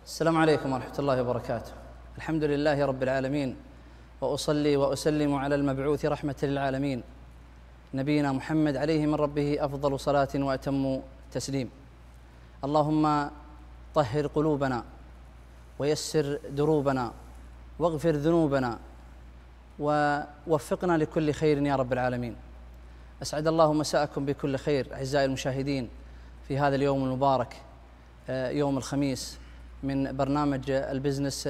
السلام عليكم ورحمة الله وبركاته. الحمد لله رب العالمين، وأصلي وأسلم على المبعوث رحمة للعالمين نبينا محمد عليه من ربه أفضل صلاة وأتم تسليم. اللهم طهر قلوبنا ويسر دروبنا واغفر ذنوبنا ووفقنا لكل خير يا رب العالمين. أسعد الله مساءكم بكل خير أعزائي المشاهدين في هذا اليوم المبارك، يوم الخميس من برنامج البزنس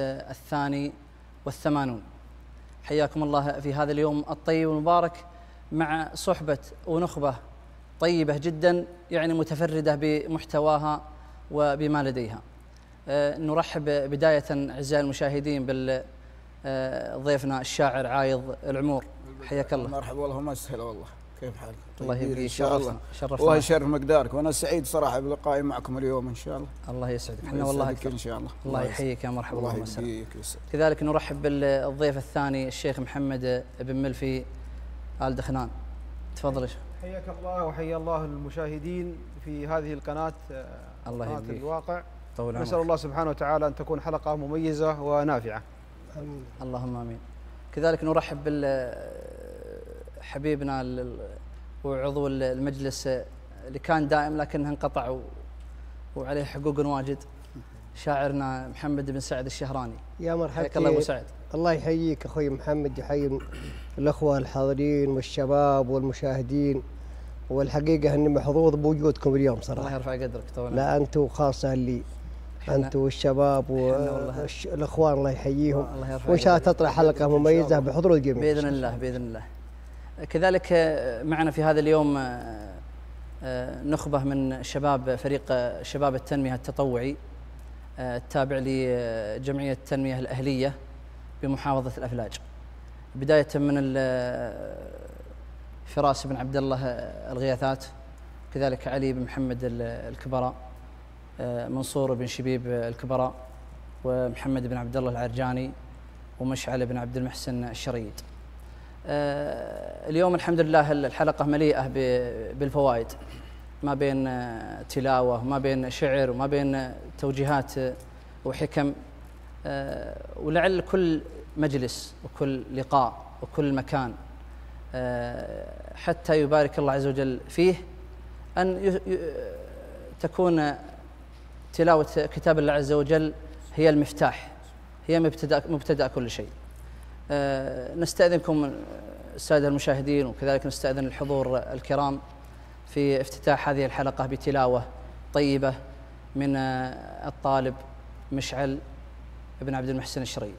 82. حياكم الله في هذا اليوم الطيب المبارك مع صحبة ونخبة طيبة جدا، يعني متفردة بمحتواها وبما لديها. نرحب بداية أعزائي المشاهدين بضيفنا الشاعر عايض العمور. حياك الله. مرحبا والله، ما يسهل والله. كيف حالك؟ الله يبقيك. ان شاء الله. شرفنا. الله يشرف مقدارك، وانا سعيد صراحه بلقائي معكم اليوم ان شاء الله. الله يسعدك. احنا والله اكثر ان شاء الله. الله يحييك يا مرحبا. الله يبقيك. كذلك نرحب بالضيف الثاني الشيخ محمد بن ملفي آل دخنان. تفضل. حياك الله وحيا الله المشاهدين في هذه القناة، الله قناة يبقيك. الواقع. نسأل الله سبحانه وتعالى أن تكون حلقة مميزة ونافعة. اللهم آمين. كذلك نرحب بحبيبنا وعضو المجلس اللي كان دائم لكنه انقطع وعليه حقوق واجد، شاعرنا محمد بن سعد الشهراني. يا مرحبا. حياك الله ابو سعد. الله يحييك اخوي محمد، يحيي الاخوه الحاضرين والشباب والمشاهدين، والحقيقه اني محظوظ بوجودكم اليوم صراحه. الله يرفع قدرك. لا انتم خاصه لي، انتم والشباب والاخوان الله يحييهم، وان شاء الله تطلع حلقه مميزه بحضور الجميع باذن الله باذن الله. كذلك معنا في هذا اليوم نخبه من شباب فريق شباب التنميه التطوعي التابع لجمعيه التنميه الاهليه بمحافظه الافلاج، بدايه من فراس بن عبد الله الغياثات، كذلك علي بن محمد الكبراء، منصور بن شبيب الكبراء، ومحمد بن عبد الله العرجاني، ومشعل بن عبد المحسن الشريد. اليوم الحمد لله الحلقة مليئة بالفوائد، ما بين تلاوة وما بين شعر وما بين توجيهات وحكم، ولعل كل مجلس وكل لقاء وكل مكان حتى يبارك الله عز وجل فيه أن تكون تلاوة كتاب الله عز وجل هي المفتاح، هي مبتدأ كل شيء. نستأذنكم السادة المشاهدين، وكذلك نستأذن الحضور الكرام في افتتاح هذه الحلقة بتلاوة طيبة من الطالب مشعل بن عبد المحسن الشريد.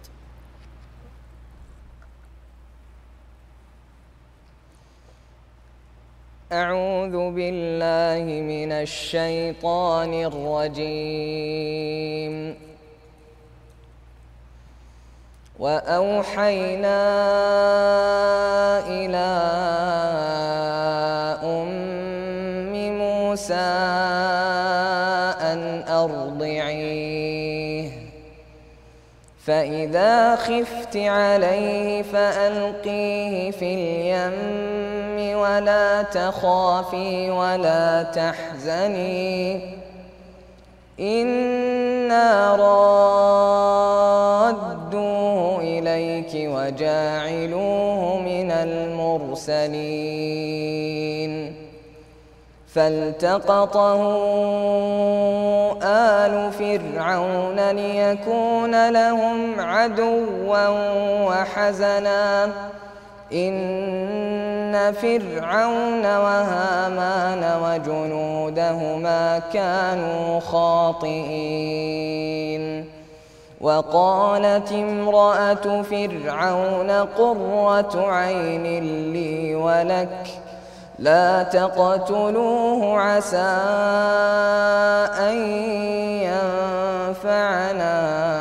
أعوذ بالله من الشيطان الرجيم. وأوحينا إلى أم موسى أن أرضعيه، فإذا خفت عليه فألقيه في اليم ولا تخافي ولا تحزني، إنا رادوه إليك وجاعلوه من المرسلين. فالتقطه آل فرعون ليكون لهم عدوا وحزنا، إن فرعون وهامان وجنودهما كانوا خاطئين. وقالت امرأة فرعون قرة عين لي ولك، لا تقتلوه عسى أن ينفعنا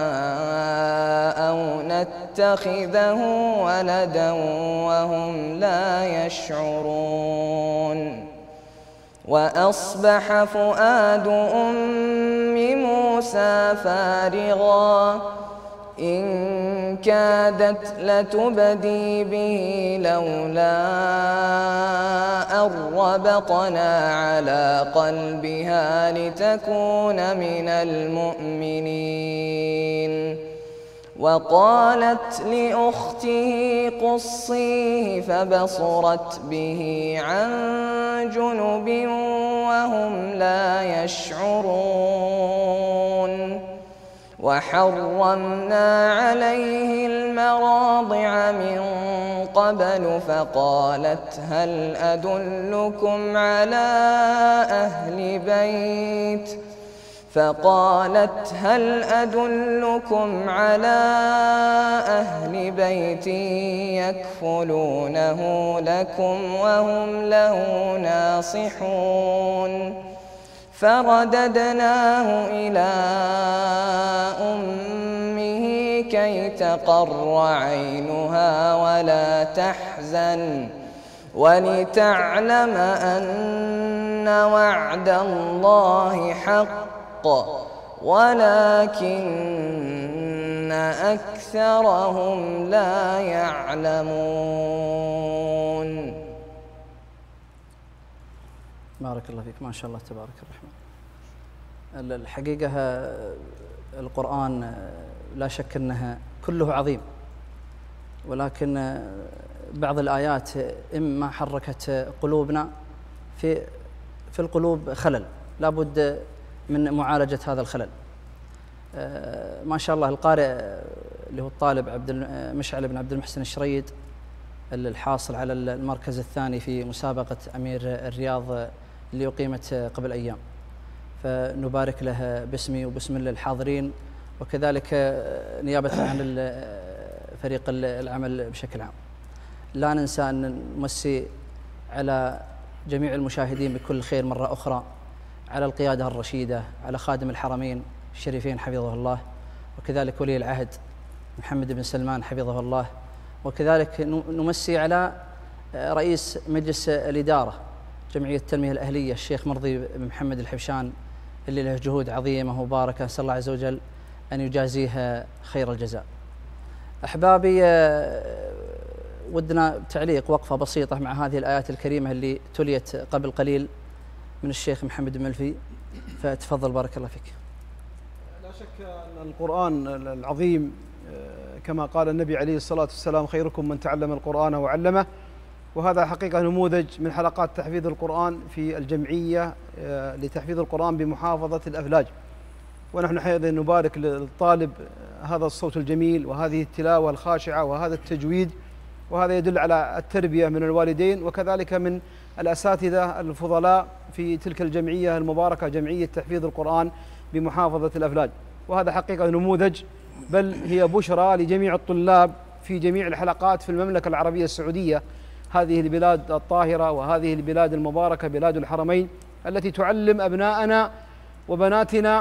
أو نتخذه ولدا وهم لا يشعرون. وأصبح فؤاد أم موسى فارغا إن كادت لتبدي به لولا أن ربطنا على قلبها لتكون من المؤمنين. وقالت لأخته قصيه فبصرت به عن جنب وهم لا يشعرون. وحرمنا عليه المراضع من قبل فقالت هل أدلكم على أهل بيت يكفلونه لكم وهم له ناصحون. فرددناه إلى أمه كي تقر عينها ولا تحزن ولتعلم أن وعد الله حق ولكن أكثرهم لا يعلمون. بارك الله فيك، ما شاء الله تبارك الرحمن. الحقيقة القرآن لا شك أنها كله عظيم، ولكن بعض الآيات إما حركت قلوبنا في القلوب خلل، لا بد من معالجة هذا الخلل. ما شاء الله القارئ اللي هو الطالب مشعل بن عبد المحسن الشريد الحاصل على المركز الثاني في مسابقة أمير الرياض اللي أقيمت قبل أيام، فنبارك له باسمي وباسم الحاضرين، وكذلك نيابة عن فريق العمل بشكل عام. لا ننسى أن نمسي على جميع المشاهدين بكل خير مرة أخرى، على القيادة الرشيدة، على خادم الحرمين الشريفين حفظه الله، وكذلك ولي العهد محمد بن سلمان حفظه الله، وكذلك نمسي على رئيس مجلس الإدارة جمعية التنمية الأهلية الشيخ مرضي بن محمد الحبشان اللي له جهود عظيمة ومباركة، نسأل الله عز وجل أن يجازيه خير الجزاء. أحبابي، ودنا تعليق وقفة بسيطة مع هذه الآيات الكريمة اللي تليت قبل قليل من الشيخ محمد الملفي، فتفضل بارك الله فيك. لا شك أن القرآن العظيم كما قال النبي عليه الصلاة والسلام خيركم من تعلم القرآن وعلمه، وهذا حقيقة نموذج من حلقات تحفيظ القرآن في الجمعية لتحفيظ القرآن بمحافظة الأفلاج. ونحن حينئذ نبارك للطالب هذا الصوت الجميل وهذه التلاوة الخاشعة وهذا التجويد، وهذا يدل على التربية من الوالدين وكذلك من الأساتذة الفضلاء في تلك الجمعية المباركة، جمعية تحفيظ القرآن بمحافظة الأفلاج. وهذا حقيقة نموذج، بل هي بشرى لجميع الطلاب في جميع الحلقات في المملكة العربية السعودية، هذه البلاد الطاهرة وهذه البلاد المباركة بلاد الحرمين التي تعلم أبناءنا وبناتنا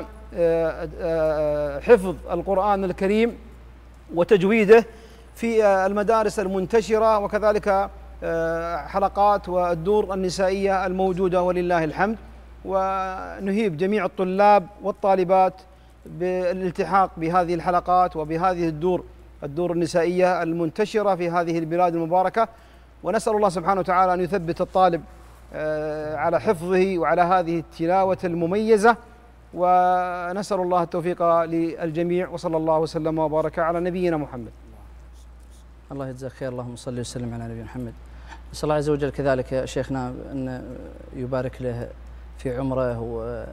حفظ القرآن الكريم وتجويده في المدارس المنتشرة، وكذلك حلقات والدور النسائية الموجودة ولله الحمد. ونهيب جميع الطلاب والطالبات بالالتحاق بهذه الحلقات وبهذه الدور النسائية المنتشرة في هذه البلاد المباركة، ونسأل الله سبحانه وتعالى أن يثبت الطالب على حفظه وعلى هذه التلاوة المميزة، ونسأل الله التوفيق للجميع، وصلى الله وسلم وبارك على نبينا محمد. الله يجزاك خير، اللهم صل وسلم على نبينا محمد. نسأل الله عز وجل كذلك يا شيخنا أن يبارك له في عمره،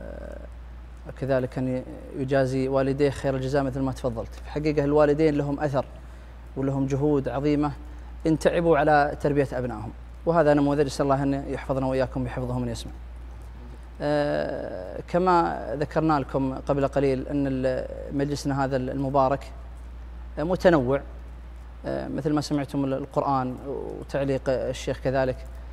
وكذلك أن يجازي والديه خير الجزاء مثل ما تفضلت. في حقيقة الوالدين لهم أثر ولهم جهود عظيمة إن تعبوا على تربية أبنائهم، وهذا نموذج نسأل الله أن يحفظنا وإياكم بحفظه من يسمع. كما ذكرنا لكم قبل قليل أن مجلسنا هذا المبارك متنوع، مثل ما سمعتم القرآن وتعليق الشيخ كذلك.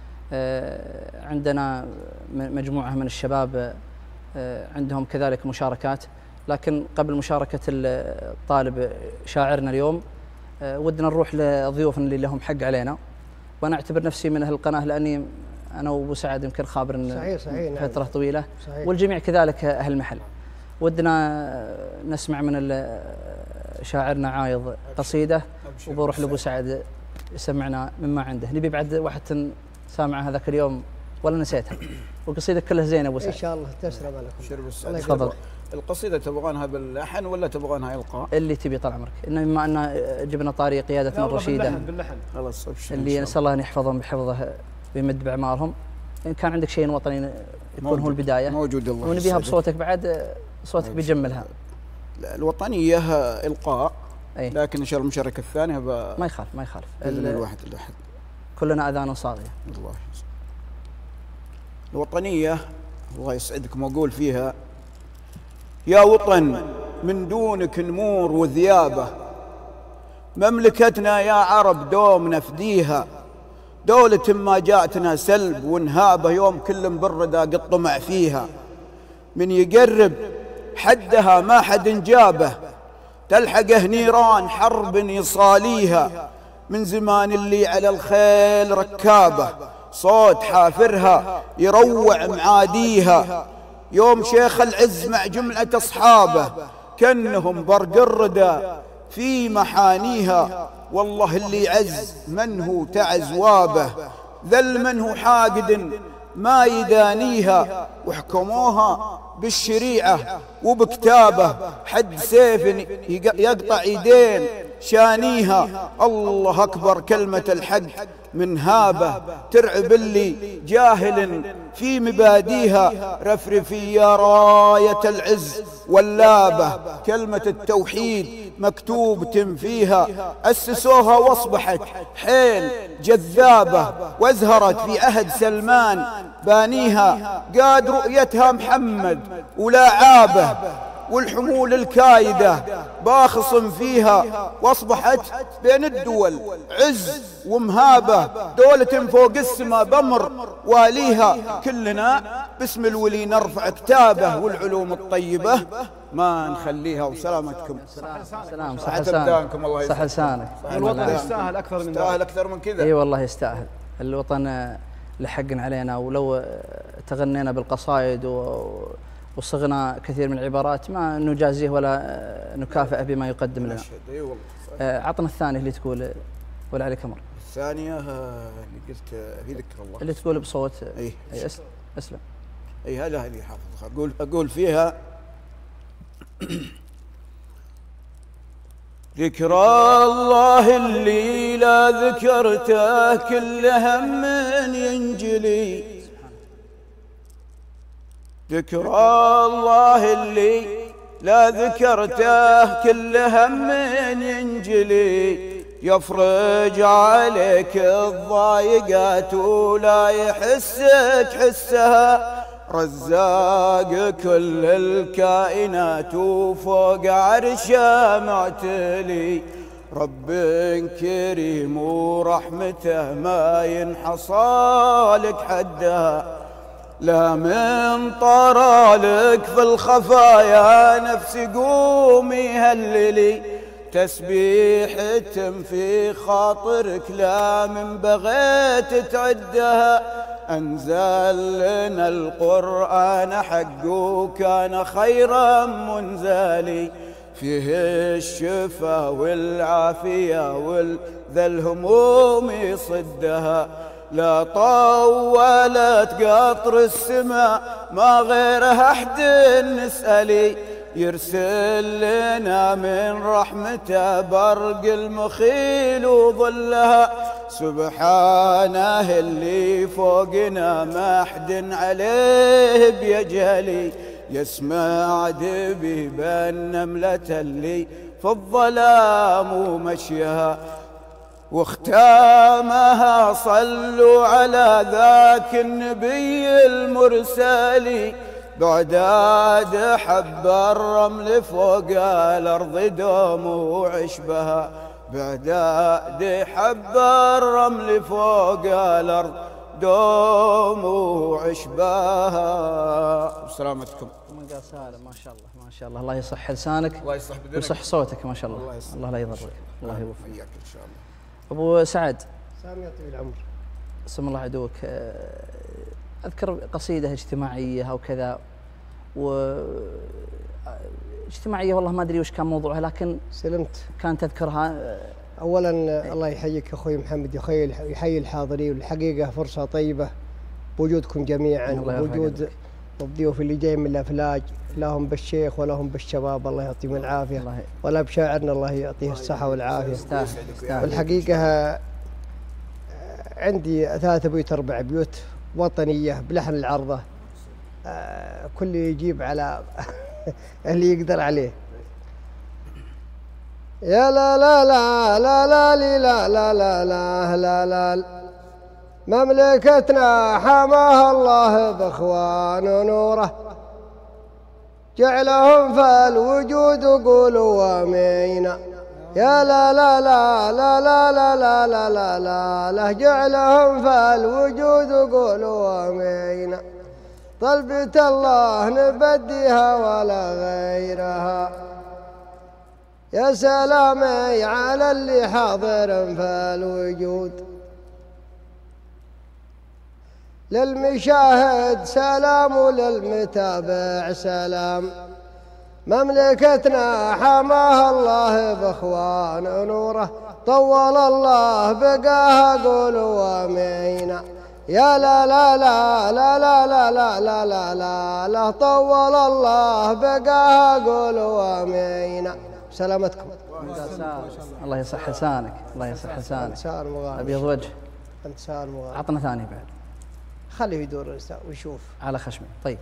عندنا مجموعة من الشباب عندهم كذلك مشاركات، لكن قبل مشاركة الطالب شاعرنا اليوم ودنا نروح لضيوفنا اللي لهم حق علينا، وأنا أعتبر نفسي من أهل القناة لأني أنا وأبو سعد يمكن خابر صحيح فترة نعم. طويلة صحيح. والجميع كذلك أهل المحل. ودنا نسمع من شاعرنا عايض قصيدة وبروح لأبو سعد يسمعنا مما عنده. نبي بعد واحد سامعة هذاك اليوم ولا نسيتها، والقصيدة كلها زينة أبو سعد. إن شاء الله تسلم عليكم. شرب السعد. تفضل. القصيدة تبغونها باللحن ولا تبغونها إلقاء؟ اللي تبي طال عمرك، إنه بما أن جبنا طاري قيادتنا الرشيدة باللحن. خلاص أبشر. اللي نسأل الله أن يحفظهم بحفظه ويمد بأعمارهم. إن كان عندك شيء وطني يكون هو البداية موجود. الله ونبيها بصوتك بعد، صوتك بيجملها. الوطنية إلقاء، أي. لكن إن شاء الله المشاركة الثانية ما يخالف ما يخالف. بإذن الواحد الأحد. كلنا أذان صاغية. الله يسعدك. الوطنية الله يسعدكم وأقول فيها: يا وطن من دونك نمور وذيابة، مملكتنا يا عرب دوم نفديها، دولة ما جاءتنا سلب ونهابة، يوم كل مبردة قد طمع فيها، من يقرب حدها ما حد جابه، تلحقه نيران حرب يصاليها، من زمان اللي على الخيل ركابه، صوت حافرها يروع معاديها، يوم شيخ العز مع جملة أصحابه كأنهم برق الردى في محانيها، والله اللي عز من هو تعز وابه، ذل من هو حاقد ما يدانيها، وحكموها بالشريعة وبكتابه، حد سيف يقطع يدين شانيها، الله أكبر كلمة الحق من هابه، ترعب اللي جاهل في مباديها، رفرفي يا راية العز واللابة، كلمة التوحيد مكتوبة فيها، أسسوها واصبحت حيل جذابة، وازهرت في عهد سلمان بانيها، قاد رؤيتها محمد ولا عابه، والحمول الكايدة باخص فيها، واصبحت بين الدول عز ومهابة، دولة فوق السماء بمر واليها، كلنا باسم الولي نرفع كتابه، والعلوم الطيبة ما نخليها. وسلامتكم. سلام. صح أبدانكم الله صح لسانك. الوطن يستاهل أكثر من يستاهل أكثر من كذا. اي والله يستاهل. الوطن لحق علينا، ولو تغنينا بالقصائد وصغنا كثير من العبارات ما نجازيه ولا نكافئه بما يقدم لنا. اي والله. عطنا الثانية اللي تقول ولا عليك أمر. الثانية اللي قلت في ذكر الله، اللي تقول بصوت. اي اسلم. اي هذا اللي حافظ. اقول فيها: ذكرى الله اللي لا ذكرته كل هم ينجلي، ذكرى الله اللي لا ذكرته كل هم ينجلي، يفرج عليك الضايقات ولا يحسك حسها، رزاق كل الكائنات وفوق عرشه معتلي، رب كريم ورحمته ما ينحصى لك حدها، لا من طرالك في الخفايا نفس قومي هللي، تسبيحة في خاطرك لا من بغيت تعدها، أنزل لنا القرآن حق وكان خيرا منزلي، فيه الشفاء والعافية وذا الهموم يصدها، لا طولت قطر السماء ما غيرها أحد نسألي، يرسل لنا من رحمته برق المخيل وظلها، سبحانه اللي فوقنا ما حد عليه بيجهلي، يسمع دبيب النملة اللي في الظلام ومشيها، واختامها صلوا على ذاك النبي المرسل، بعداد حب الرمل فوق الأرض دوم وعشبها، بعداد حب الرمل فوق الأرض دوم وعشبها. بسلامتكم. من قال سالم ما شاء الله ما شاء الله. الله يصح لسانك الله يصح بدنك ويصح صوتك ما شاء الله. الله لا يضرك. الله يوفقك. وياك ان شاء الله. ابو سعد سامي طويل العمر. سم الله عدوك. اذكر قصيده اجتماعيه او كذا، و اجتماعية والله ما أدري وش كان موضوعها، لكن سلمت. كان تذكرها. أولا الله يحييك أخوي محمد، يحيي الحاضرين، والحقيقة فرصة طيبة بوجودكم جميعا وبوجود الضيوف اللي جايين من الأفلاج، لا هم بالشيخ ولا هم بالشباب، الله يعطيهم العافية، ولا بشاعرنا الله يعطيه الصحة والعافية. والحقيقة عندي 3 بيوت 4 بيوت وطنية بلحن العرضة، كل يجيب على اللي يقدر عليه. يا لا لا لا لا لا لا لا لا لا لا لا مملكتنا حماها الله باخوان ونوره، جعلهم في الوجود قولوا امين. يا لا لا لا لا لا لا لا لا لا لا لا جعلهم في الوجود قولوا امين. طلبة الله نبديها ولا غيرها، يا سلامي على اللي حاضر في الوجود. للمشاهد سلام وللمتابع سلام، مملكتنا حماها الله باخوان نوره، طول الله بقاها قولوا امين. يا لا لا لا لا لا لا لا لا لا لا لا طول الله بقاها قولوا امين. سلامتكم. الله يصح لسانك، الله يصح لسانك. ابيض وجه. انت سال مغالي. عطنا ثاني بعد. خليه يدور الاستاذ ويشوف على خشمي. طيب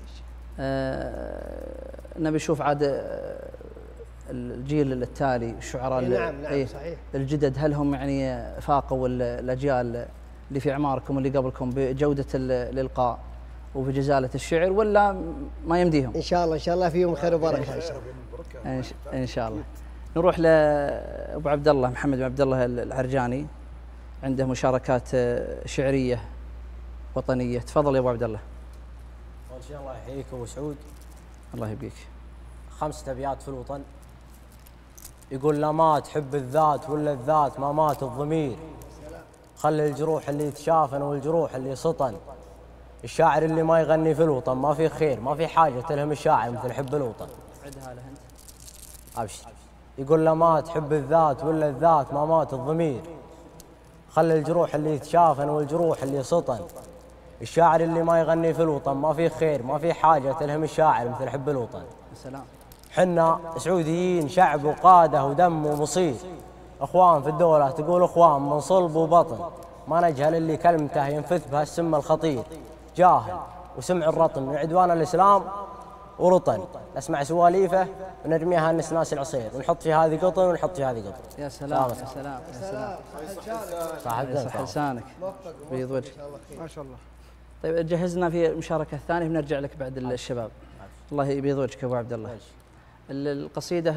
نبي نشوف عاد الجيل التالي، الشعراء نعم صحيح الجدد، هل هم يعني فاقوا الاجيال اللي في اعماركم اللي قبلكم بجوده الالقاء وبجزاله الشعر، ولا ما يمديهم؟ ان شاء الله ان شاء الله فيهم خير وبركه ان شاء الله. نروح لابو عبد الله محمد بن عبد الله العرجاني، عنده مشاركات شعريه وطنيه. تفضل يا ابو عبد الله. اول شيء الله يحييك ابو سعود. الله يبقيك. 5 أبيات في الوطن. يقول لا ما تحب الذات ولا الذات ما مات الضمير، خلي الجروح اللي يتشافن والجروح اللي سطن، الشاعر اللي ما يغني في الوطن ما في خير، ما في حاجه تلهم الشاعر مثل حب الوطن. عدها له انت. ابشر. يقول لا ما تحب الذات ولا الذات ما مات الضمير، خلي الجروح اللي يتشافن والجروح اللي سطن، الشاعر اللي ما يغني في الوطن ما في خير، ما في حاجه تلهم الشاعر مثل حب الوطن. سلام. حنا سعوديين شعب وقاده ودم ومصير، اخوان في الدوله تقول اخوان من صلب وبطن، ما نجهل اللي كلمته ينفث بها السم الخطير، جاهل وسمع الرطن من عدوان الاسلام ورطن، نسمع سواليفه ونرميها الناس العصير، ونحط في هذه قطن ونحط في هذه قطن. يا سلام يا سلام يا سلام. صاحب يصح لسانك، بيض وجه. ما شاء الله. طيب جهزنا في المشاركه الثانيه بنرجع لك بعد الشباب. الله يبيض وجهك ابو عبد الله. القصيده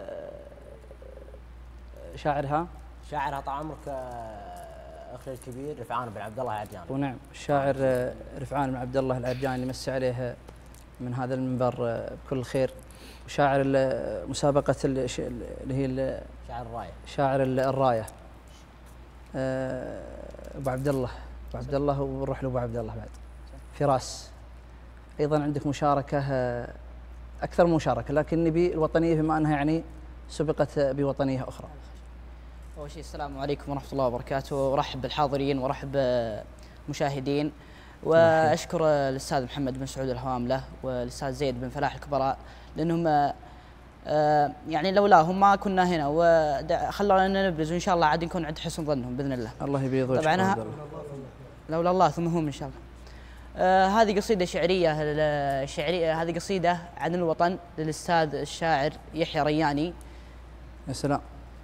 شاعرها طال عمرك اخي الكبير رفعان بن عبد الله العرجاني. ونعم الشاعر رفعان بن عبد الله العرجاني يمسي عليه من هذا المنبر بكل الخير، وشاعر مسابقه اللي هي شاعر الرايه. ابو عبد الله ونروح لابو عبد الله بعد. فراس ايضا عندك مشاركه، اكثر من مشاركه، لكن نبي الوطنيه بما انها يعني سبقت بوطنيه اخرى. أول شيء السلام عليكم ورحمة الله وبركاته، ورحب بالحاضرين ورحب بالمشاهدين، وأشكر الأستاذ محمد بن سعود الهواملة والأستاذ زيد بن فلاح الكبراء، لأنهم يعني لولاهم ما كنا هنا وخلونا نبرز، وإن شاء الله عاد نكون عند حسن ظنهم بإذن الله. الله يبيض وجهك. طبعا لولا الله ثم هم إن شاء الله. هذه قصيدة شعرية، هذه قصيدة عن الوطن للأستاذ الشاعر يحيى رياني. يا سلام.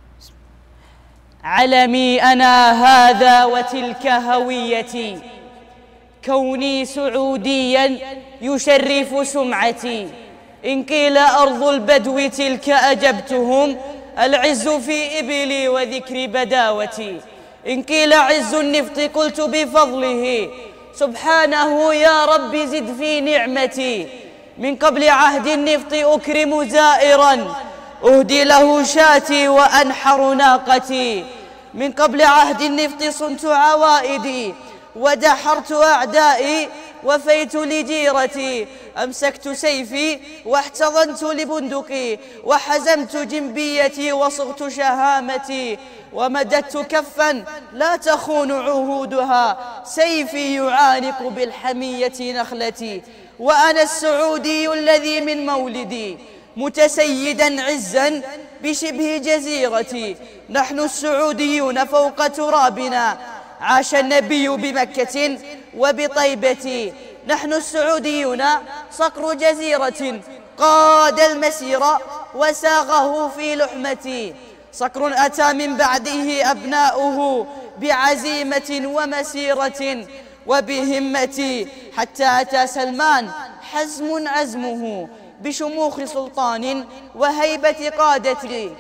علمي أنا هذا وتلك هويتي، كوني سعوديا يشرف سمعتي، إن قيل أرض البدو تلك أجبتهم، العز في إبلي وذكر بداوتي، إن قيل عز النفط قلت بفضله، سبحانه يا رب زد في نعمتي، من قبل عهد النفط أكرم زائرا، أهدي له شاتي وأنحر ناقتي، من قبل عهد النفط صنت عوائدي ودحرت أعدائي وفيت لجيرتي، أمسكت سيفي واحتضنت لبندقي، وحزمت جنبيتي وصغت شهامتي، ومددت كفا لا تخون عهودها، سيفي يعانق بالحمية نخلتي. وأنا السعودي الذي من مولدي متسيدا عزا بشبه جزيرتي، نحن السعوديون فوق ترابنا، عاش النبي بمكة وبطيبة، نحن السعوديون صقر جزيرة قاد المسير وساغه في لحمتي، صقر أتى من بعده أبناؤه بعزيمة ومسيرة وبهمة، حتى أتى سلمان حزم عزمه بشموخ سلطان وهيبة قادته،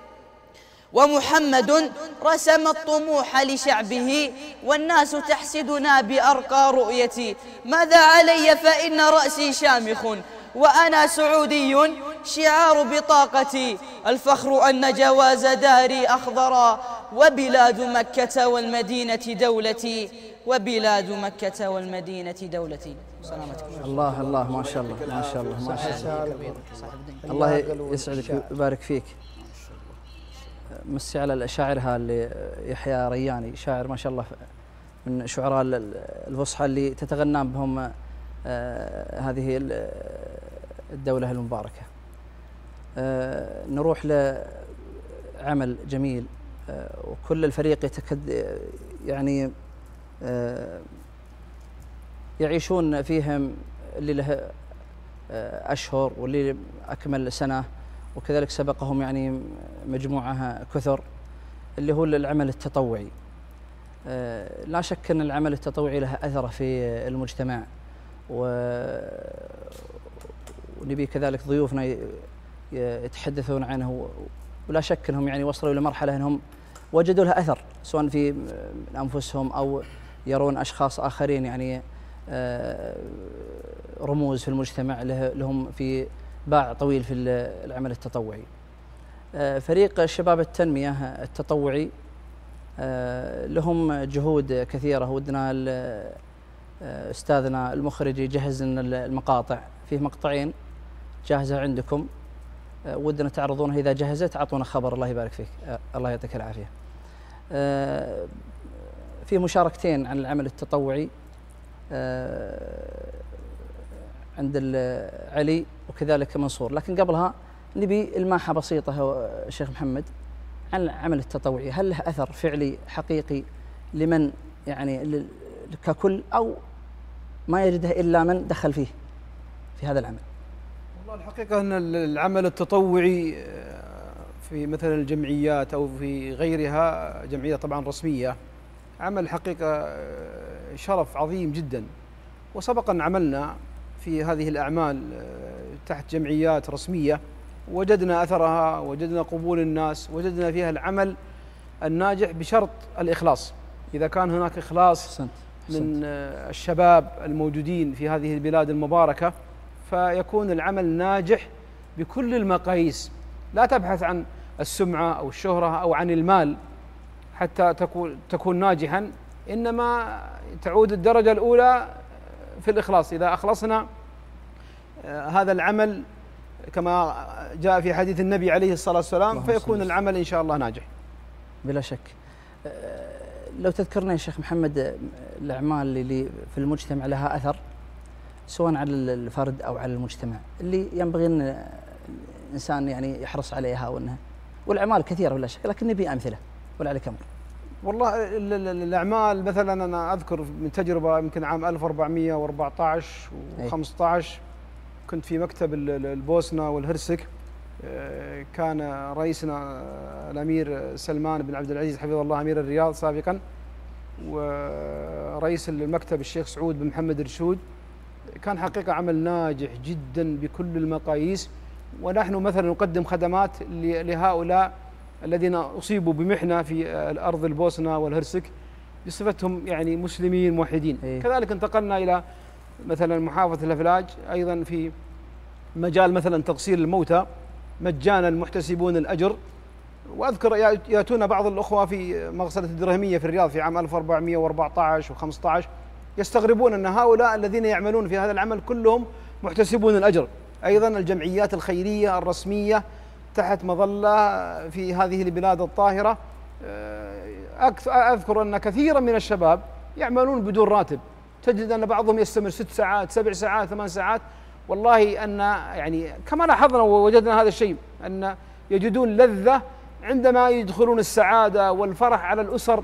ومحمد رسم الطموح لشعبه، والناس تحسدنا بأرقى رؤيتي. ماذا علي فإن رأسي شامخ وأنا سعودي شعار بطاقتي، الفخر أن جواز داري أخضر، وبلاد مكة والمدينة دولتي، وبلاد مكة والمدينة دولتي. سلامتكم. الله الله، ما شاء الله ما شاء الله ما شاء الله. الله يسعدك ويبارك فيك. مسي على الشاعر اللي يحيى رياني، شاعر ما شاء الله من شعراء الفصحى اللي تتغنى بهم هذه الدولة المباركة. نروح لعمل جميل، وكل الفريق يعني يعيشون فيهم اللي له أشهر واللي أكمل سنة، وكذلك سبقهم يعني مجموعة كثر، اللي هو العمل التطوعي. لا شك أن العمل التطوعي له أثر في المجتمع، ونبي كذلك ضيوفنا يتحدثون عنه، ولا شك أنهم يعني وصلوا إلى مرحلة أنهم وجدوا له أثر، سواء في أنفسهم أو يرون أشخاص آخرين يعني رموز في المجتمع لهم في باع طويل في العمل التطوعي. فريق شباب التنمية التطوعي لهم جهود كثيرة، ودنا أستاذنا المخرج يجهز لنا المقاطع، فيه مقطعين جاهزة عندكم، ودنا تعرضونها، إذا جهزت أعطونا خبر. الله يبارك فيك، الله يعطيك العافية. في مشاركتين عن العمل التطوعي عند علي وكذلك منصور، لكن قبلها نبي الماحة بسيطة شيخ محمد عن العمل التطوعي. هل له أثر فعلي حقيقي لمن يعني ككل، أو ما يجده إلا من دخل فيه في هذا العمل؟ والله الحقيقة أن العمل التطوعي في مثلا الجمعيات أو في غيرها، جمعية طبعا رسمية، عمل حقيقة شرف عظيم جدا، وسبق أن عملنا في هذه الأعمال تحت جمعيات رسمية، وجدنا أثرها، وجدنا قبول الناس، وجدنا فيها العمل الناجح بشرط الإخلاص. إذا كان هناك إخلاص من الشباب الموجودين في هذه البلاد المباركة، فيكون العمل ناجح بكل المقاييس. لا تبحث عن السمعة أو الشهرة أو عن المال حتى تكون ناجحا، إنما تعود الدرجة الأولى في الإخلاص. إذا أخلصنا هذا العمل كما جاء في حديث النبي عليه الصلاة والسلام، فيكون العمل إن شاء الله ناجح بلا شك. لو تذكرنا يا شيخ محمد الأعمال اللي في المجتمع لها أثر، سواء على الفرد أو على المجتمع، اللي ينبغي أن الإنسان يعني يحرص عليها، والأعمال كثيرة بلا شك، لكن نبي أمثلة ولا عليك أمر. والله الأعمال مثلا أنا أذكر من تجربة يمكن عام 1414 و15 كنت في مكتب البوسنة والهرسك، كان رئيسنا الأمير سلمان بن عبد العزيز حفظه الله أمير الرياض سابقا، ورئيس المكتب الشيخ سعود بن محمد الرشود. كان حقيقة عمل ناجح جدا بكل المقاييس، ونحن مثلا نقدم خدمات لهؤلاء الذين أصيبوا بمحنة في الأرض البوسنة والهرسك بصفتهم يعني مسلمين موحدين. كذلك انتقلنا إلى مثلا محافظة الأفلاج أيضا في مجال مثلا تغسيل الموتى مجانا المحتسبون الأجر. وأذكر يأتون بعض الأخوة في مغسلة الدرهمية في الرياض في عام 1414 و15 يستغربون أن هؤلاء الذين يعملون في هذا العمل كلهم محتسبون الأجر. أيضا الجمعيات الخيرية الرسمية تحت مظلة في هذه البلاد الطاهرة، أذكر أن كثيرا من الشباب يعملون بدون راتب، تجد أن بعضهم يستمر 6 ساعات 7 ساعات 8 ساعات. والله أن يعني كما لاحظنا ووجدنا هذا الشيء، أن يجدون لذة عندما يدخلون السعادة والفرح على الأسر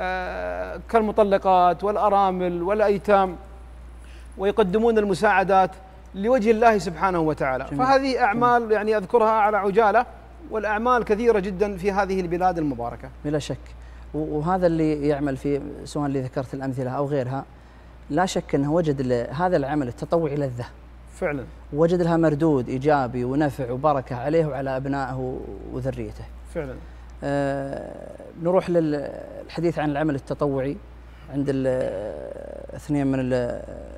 كالمطلقات والأرامل والأيتام، ويقدمون المساعدات لوجه الله سبحانه وتعالى. فهذه أعمال يعني أذكرها على عجالة، والأعمال كثيرة جدا في هذه البلاد المباركة بلا شك. وهذا اللي يعمل في سواء اللي ذكرت الأمثلة أو غيرها، لا شك أنه وجد هذا العمل التطوعي لذة فعلا، وجد لها مردود إيجابي ونفع وبركة عليه وعلى أبنائه وذريته فعلا. نروح للحديث عن العمل التطوعي عند اثنين من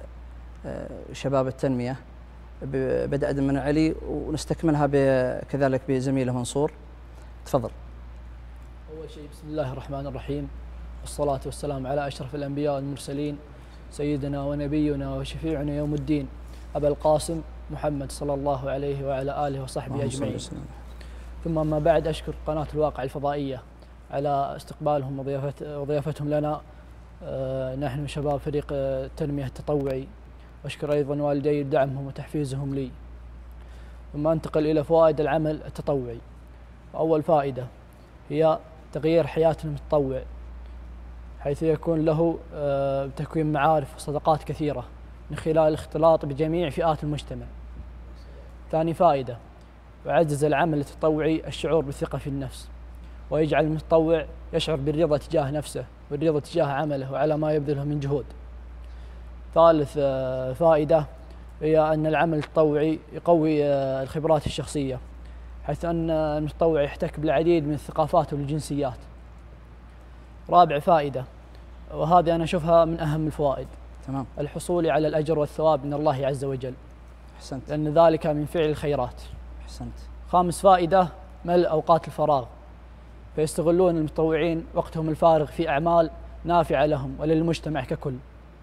شباب التنمية، بدأ من علي ونستكملها كذلك بزميله منصور. تفضل. أول شيء بسم الله الرحمن الرحيم، والصلاة والسلام على أشرف الأنبياء والمرسلين، سيدنا ونبينا وشفيعنا يوم الدين أبا القاسم محمد صلى الله عليه وعلى آله وصحبه أجمعين. ثم ما بعد، أشكر قناة الواقع الفضائية على استقبالهم وضيافتهم لنا نحن شباب فريق التنمية التطوعي، وأشكر أيضا والدي لدعمهم وتحفيزهم لي. ثم أنتقل إلى فوائد العمل التطوعي. أول فائدة هي تغيير حياة المتطوع، حيث يكون له تكوين معارف وصداقات كثيرة من خلال الاختلاط بجميع فئات المجتمع. ثاني فائدة، يعزز العمل التطوعي الشعور بالثقة في النفس، ويجعل المتطوع يشعر بالرضا تجاه نفسه والرضا تجاه عمله وعلى ما يبذله من جهود. ثالث فائدة هي أن العمل التطوعي يقوي الخبرات الشخصية، حيث أن المتطوع يحتك بالعديد من الثقافات والجنسيات. رابع فائدة، وهذه أنا أشوفها من أهم الفوائد، تمام، الحصول على الأجر والثواب من الله عز وجل. أحسنت. لأن ذلك من فعل الخيرات. أحسنت. خامس فائدة، ملء أوقات الفراغ، فيستغلون المتطوعين وقتهم الفارغ في أعمال نافعة لهم وللمجتمع ككل.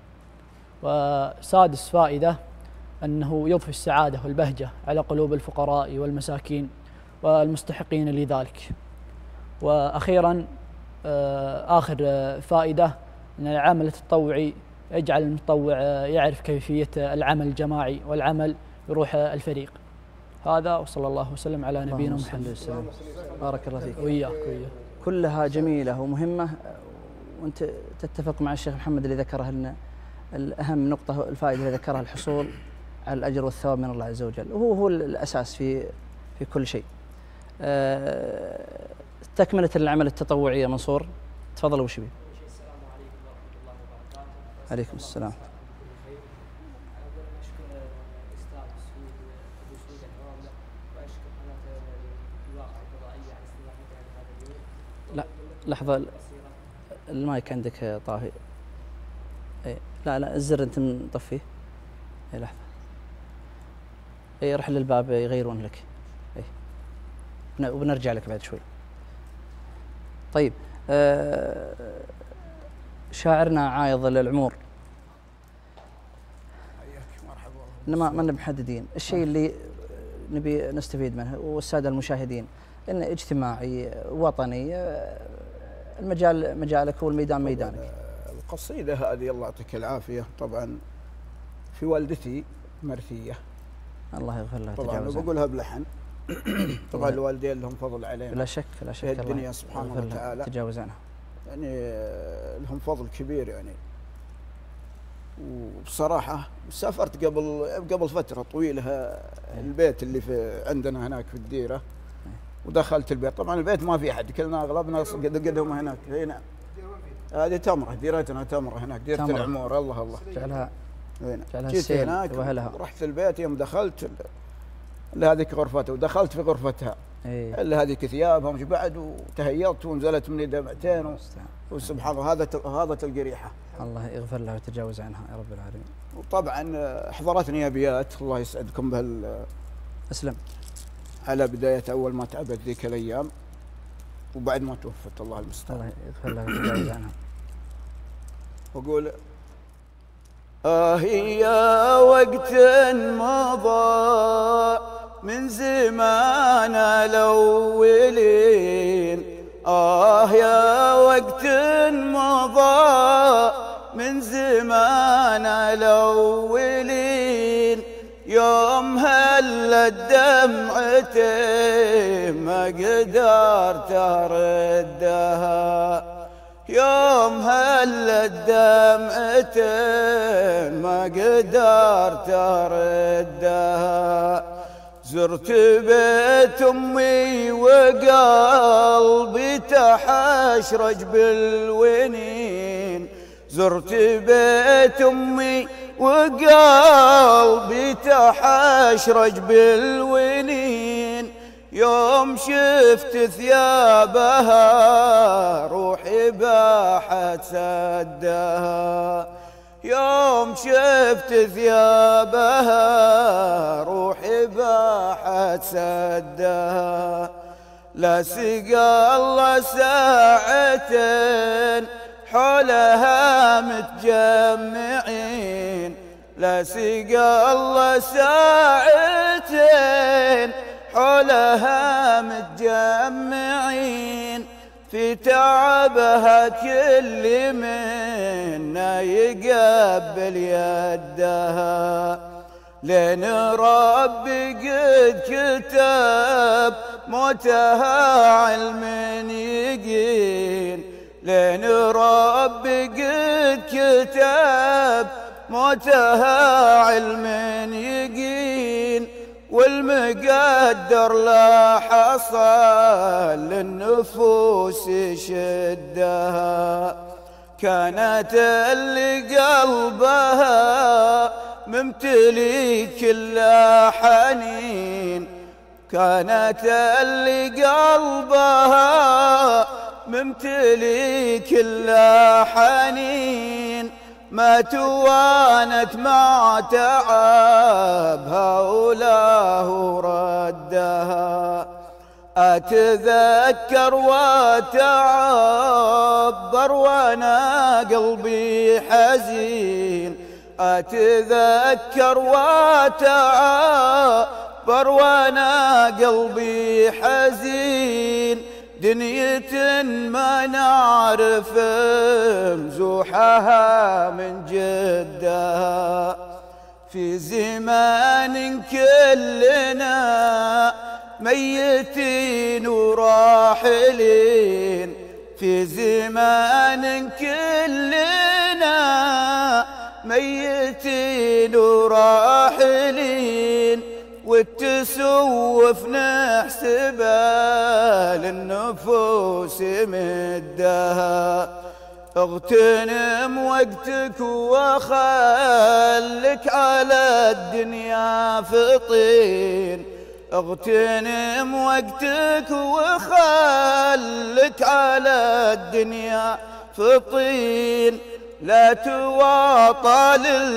وسادس فائدة، أنه يضفي السعادة والبهجة على قلوب الفقراء والمساكين والمستحقين لذلك. وأخيرا آخر فائدة، أن العمل التطوعي يجعل المتطوع يعرف كيفية العمل الجماعي والعمل بروح الفريق. هذا، وصلى الله وسلم على نبينا محمد. بارك الله فيك. وإياك. كلها جميلة ومهمة، وأنت تتفق مع الشيخ محمد اللي ذكره أن الأهم نقطة الفائدة اللي ذكرها الحصول على الأجر والثواب من الله عز وجل، وهو الأساس في كل شيء. تكملة العمل التطوعي يا منصور، تفضل أبو شبيب. السلام عليكم ورحمة الله وبركاته. عليكم السلام. لا لحظة، المايك عندك طافي. لا الزر أنت مطفيه. لحظة. رح للباب يغيرون لك. وبنرجع لك بعد شوي. طيب، شاعرنا عايض العمور، إنما ما محددين الشيء اللي نبي نستفيد منه والسادة المشاهدين، إنه اجتماعي وطني، المجال مجالك والميدان ميدانك. القصيدة هذه الله يعطيك العافية طبعا في والدتي مرثية، الله يغفر لها، طبعا بقولها بلحن. طبعا الوالدين لهم فضل علينا، لا شك لا شك، الدنيا سبحانه وتعالى تجاوز عنها، يعني لهم فضل كبير يعني. وبصراحة سافرت قبل فترة طويلة البيت اللي عندنا هناك في الديرة، ودخلت البيت. طبعا البيت ما في أحد، كلنا أغلبنا قدهم هناك. هنا هذه تمرة، ديرتنا تمرة هناك، ديرة العمور. الله جعلها جيت هناك ورحت البيت. يوم دخلت اللي هذيك غرفتها، ودخلت في غرفتها اللي هذيك ثيابها ومش بعد، وتهيأت ونزلت مني دمعتين وسبحان الله هذا تلقى ريحة. الله يغفر لها ويتجاوز عنها يا رب العالمين. وطبعا حضرتني أبيات الله يسعدكم أسلم على بداية أول ما تعبت ذيك الأيام وبعد ما توفت، الله المستعان. الله يغفر لها ويتجاوز عنها. وأقول يا وقت مضى من زمان الأولين، يا وقت مضى من زمان الأولين، يوم هلت دمعتي ما قدرت أردها، يوم هلت دمعتي ما قدرت أردها. زرت بيت أمي وقلبي تحشرج بالونين، زرت بيت أمي وقلبي تحشرج بالونين، يوم شفت ثيابها روحي باحت سدها، يوم شفت ثيابها روحي باحت سدها. لا سقى الله ساعتين حولها متجمعين، لا سقى الله ساعتين حولها متجمعين، في تعبها كل منا يقبل يدها، لين ربي قد كتب موتها علم يقين، لين ربي قد كتب موتها علم يقين، والمقدر لا حصل للنفوس شدها. كانت اللي قلبها ممتلي كل حنين، كانت اللي قلبها ممتلي كل حنين، ما توانت مع تعبها وله ردها. أتذكر وأتعبر وأنا قلبي حزين، أتذكر وأتعبر وأنا قلبي حزين، دنية ما نعرف مزوحها من جدها. في زمان كلنا ميتين وراحلين، في زمان كلنا ميتين وراحلين، والتسوف نحسبها للنفوس مدها. اغتنم وقتك وخلك على الدنيا فطين، اغتنم وقتك وخلك على الدنيا فطين، لا تواطى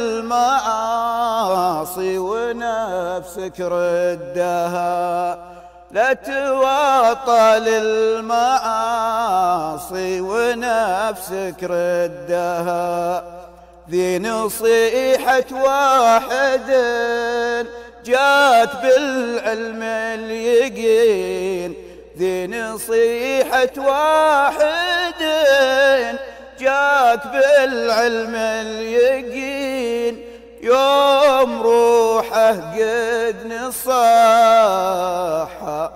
للمعاصي ونفسك ردها، لا تواطى للمعاصي ونفسك ردها. ذي نصيحة واحد جاك بالعلم اليقين، ذي نصيحة واحد جاك بالعلم اليقين، يوم روحه قد نصاحها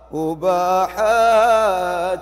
وباحت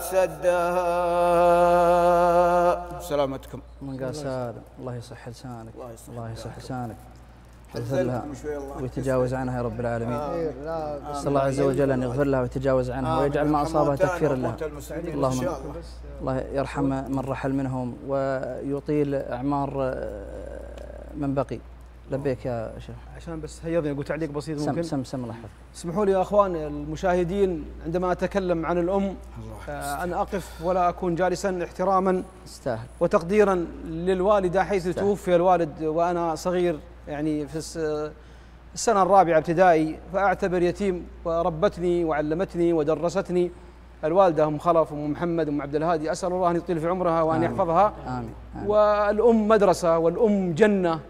سدها. سلامتكم. من قال سالم، الله يصح لسانك، الله يصح لسانك، يغفر لها ويتجاوز عنها يا رب العالمين. نسأل الله عز وجل أن يغفر لها ويتجاوز عنها ويجعل ما أصابها تكفيرا لها. اللهم الله يرحم من رحل منهم ويطيل أعمار من بقي. لبيك يا شيخ. عشان بس هيضني أقول تعليق بسيط ممكن. سم الله يحفظك. اسمحوا لي يا أخوان المشاهدين، عندما أتكلم عن الأم أن أقف ولا أكون جالسا احتراما استاهل وتقديرا للوالدة، حيث توفي الوالد وأنا صغير، يعني في السنة الرابعة ابتدائي، فأعتبر يتيم، وربتني وعلمتني ودرستني الوالدة أم خلف أم محمد أم عبد الهادي، أسأل الله أن يطيل في عمرها وأن يحفظها. آمين. والأم مدرسة والأم جنة،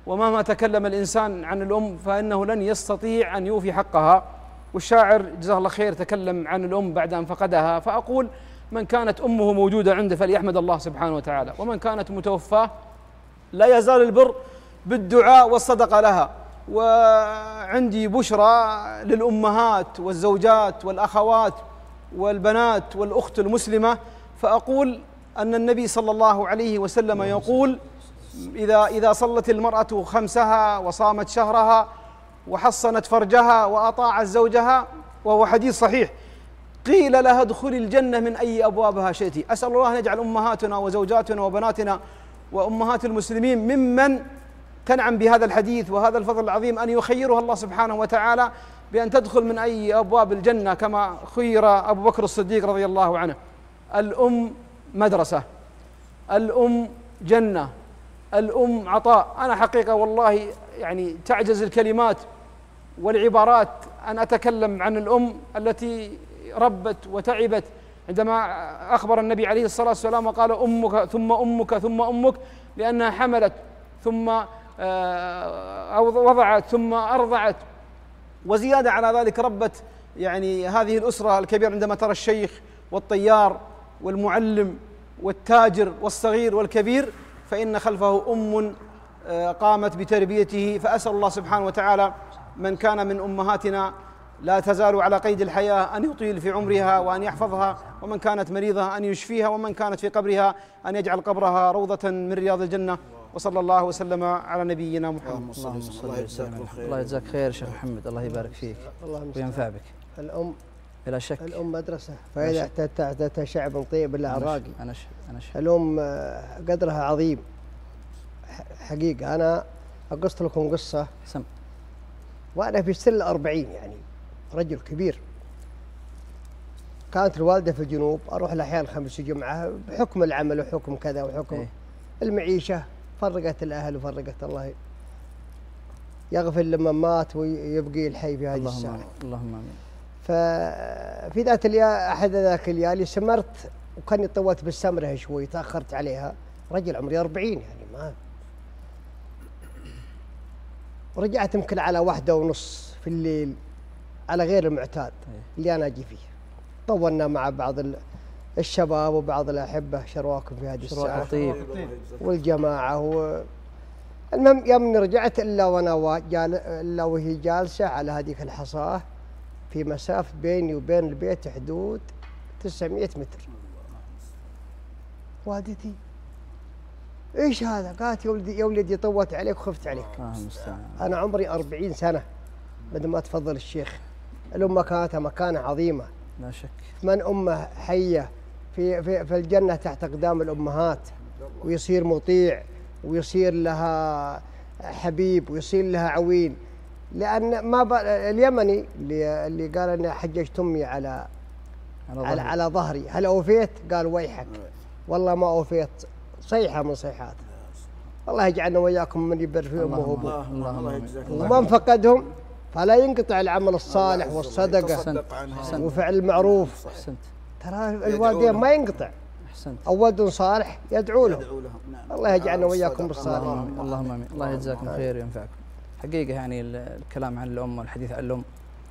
ومهما تكلم الإنسان عن الأم فإنه لن يستطيع أن يوفي حقها. والشاعر جزاه الله خير تكلم عن الأم بعد أن فقدها، فأقول: من كانت أمه موجودة عنده فليحمد الله سبحانه وتعالى، ومن كانت متوفاة لا يزال البر بالدعاء والصدقة لها. وعندي بشرى للأمهات والزوجات والأخوات والبنات والأخت المسلمة، فأقول أن النبي صلى الله عليه وسلم يقول: إذا صلت المرأة خمسها وصامت شهرها وحصنت فرجها وأطاعت زوجها، وهو حديث صحيح، قيل لها ادخلي الجنة من أي أبوابها شئت. أسأل الله أن يجعل أمهاتنا وزوجاتنا وبناتنا وأمهات المسلمين ممن تنعم بهذا الحديث وهذا الفضل العظيم، أن يخيرها الله سبحانه وتعالى بأن تدخل من أي أبواب الجنة كما خير أبو بكر الصديق رضي الله عنه. الأم مدرسة، الأم جنة، الأم عطاء. أنا حقيقة والله يعني تعجز الكلمات والعبارات أن أتكلم عن الأم التي ربت وتعبت، عندما أخبر النبي عليه الصلاة والسلام وقال: أمك ثم أمك ثم أمك، لأنها حملت ثم وضعت ثم أرضعت، وزيادة على ذلك ربت يعني هذه الأسرة الكبيرة. عندما ترى الشيخ والطيار والمعلم والتاجر والصغير والكبير فإن خلفه أم قامت بتربيته. فأسأل الله سبحانه وتعالى من كان من أمهاتنا لا تزال على قيد الحياة أن يطيل في عمرها وأن يحفظها، ومن كانت مريضة أن يشفيها، ومن كانت في قبرها أن يجعل قبرها روضة من رياض الجنة. وصلى الله وسلم على نبينا محمد. اللهم صل وسلم. الله يجزاك خير شيخ محمد، الله يبارك فيك وينفع بك. الأم بلا شك الأم مدرسة، فإذا احتجت شعب طيب الأعراقي. أنا الأم قدرها عظيم حقيقة. أنا أقص لكم قصة. وأنا في سن 40 يعني رجل كبير. كانت الوالدة في الجنوب، أروح الأحيان خمس جمعة بحكم العمل وحكم كذا وحكم المعيشة، فرقت الأهل وفرقت الله يغفر لمن مات ويبقي الحي في هذه الساعة. اللهم آمين. ففي ذات أحد ذاك الليالي سمرت، وكاني طولت بالسمرة شوي، تأخرت عليها. رجل عمري 40 يعني ما ورجعت يمكن على 1:30 في الليل على غير المعتاد اللي أنا أجي فيه. طولنا مع بعض الشباب وبعض الأحبة شرواكم في هذه الساعة والجماعة المهم يوم رجعت إلا وهي جالسة على هذيك الحصاة في مسافة بيني وبين البيت حدود 900 متر. والدتي: ايش هذا؟ قالت: يا ولدي طوت عليك وخفت عليك. انا عمري 40 سنة مثل ما تفضل الشيخ. الأمة كانت مكانة عظيمة لا شك. من أمة حية في الجنة تحت أقدام الأمهات، ويصير مطيع ويصير لها حبيب ويصير لها عوين. لأن ما اليمني اللي قال أنا حججت أمي على ظهري، هل أوفيت؟ قال: ويحك والله ما أوفيت. صيحة من صيحات. الله يجعلنا وإياكم من يبر في أمه وأبوه. ومن فقدهم فلا ينقطع العمل الصالح والصدقة وفعل المعروف. ترى الوالدين ما ينقطع. أو ولد صالح يدعو له. الله يجعلنا وإياكم بالصالحين. اللهم آمين. الله يجزاكم خير وينفعكم. حقيقة يعني الكلام عن الأم والحديث عن الأم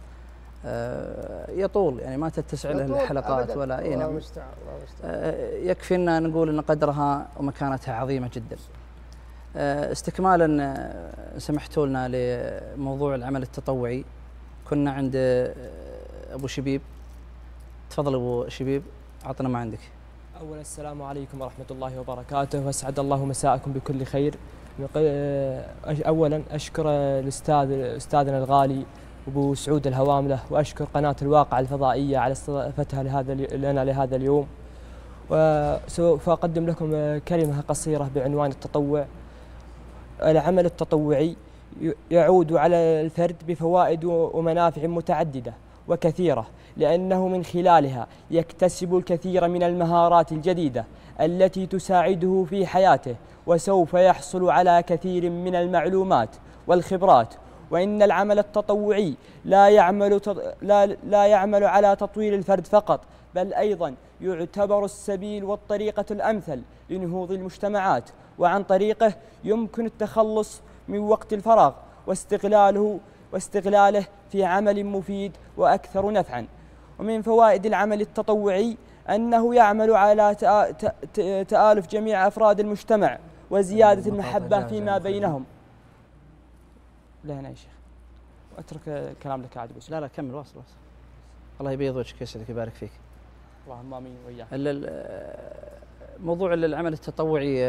يطول، يعني ما تتسع له الحلقات ولا أي. نعم. يكفي أن نقول أن قدرها ومكانتها عظيمة جدا. استكمالا سمحتوا لنا لموضوع العمل التطوعي، كنا عند أبو شبيب. تفضل أبو شبيب، عطنا ما عندك. أولا السلام عليكم ورحمة الله وبركاته، وأسعد الله مساءكم بكل خير. أولا أشكر أستاذنا الغالي أبو سعود الهواملة، وأشكر قناة الواقع الفضائية على استضافتها لنا لهذا اليوم. وسوف أقدم لكم كلمة قصيرة بعنوان التطوع. العمل التطوعي يعود على الفرد بفوائد ومنافع متعددة وكثيرة، لأنه من خلالها يكتسب الكثير من المهارات الجديدة التي تساعده في حياته، وسوف يحصل على كثير من المعلومات والخبرات. وإن العمل التطوعي لا يعمل على تطوير الفرد فقط، بل أيضا يعتبر السبيل والطريقة الأمثل لنهوض المجتمعات، وعن طريقه يمكن التخلص من وقت الفراغ واستغلاله في عمل مفيد وأكثر نفعا. ومن فوائد العمل التطوعي أنه يعمل على تآلف جميع أفراد المجتمع وزيادة المحبة فيما بينهم. لا هنا يا شيخ، أترك كلام لك عادي بس. لا كمل، واصل. الله يبيض وجهك يسعدك ويبارك فيك. اللهم آمين وإياك. موضوع العمل التطوعي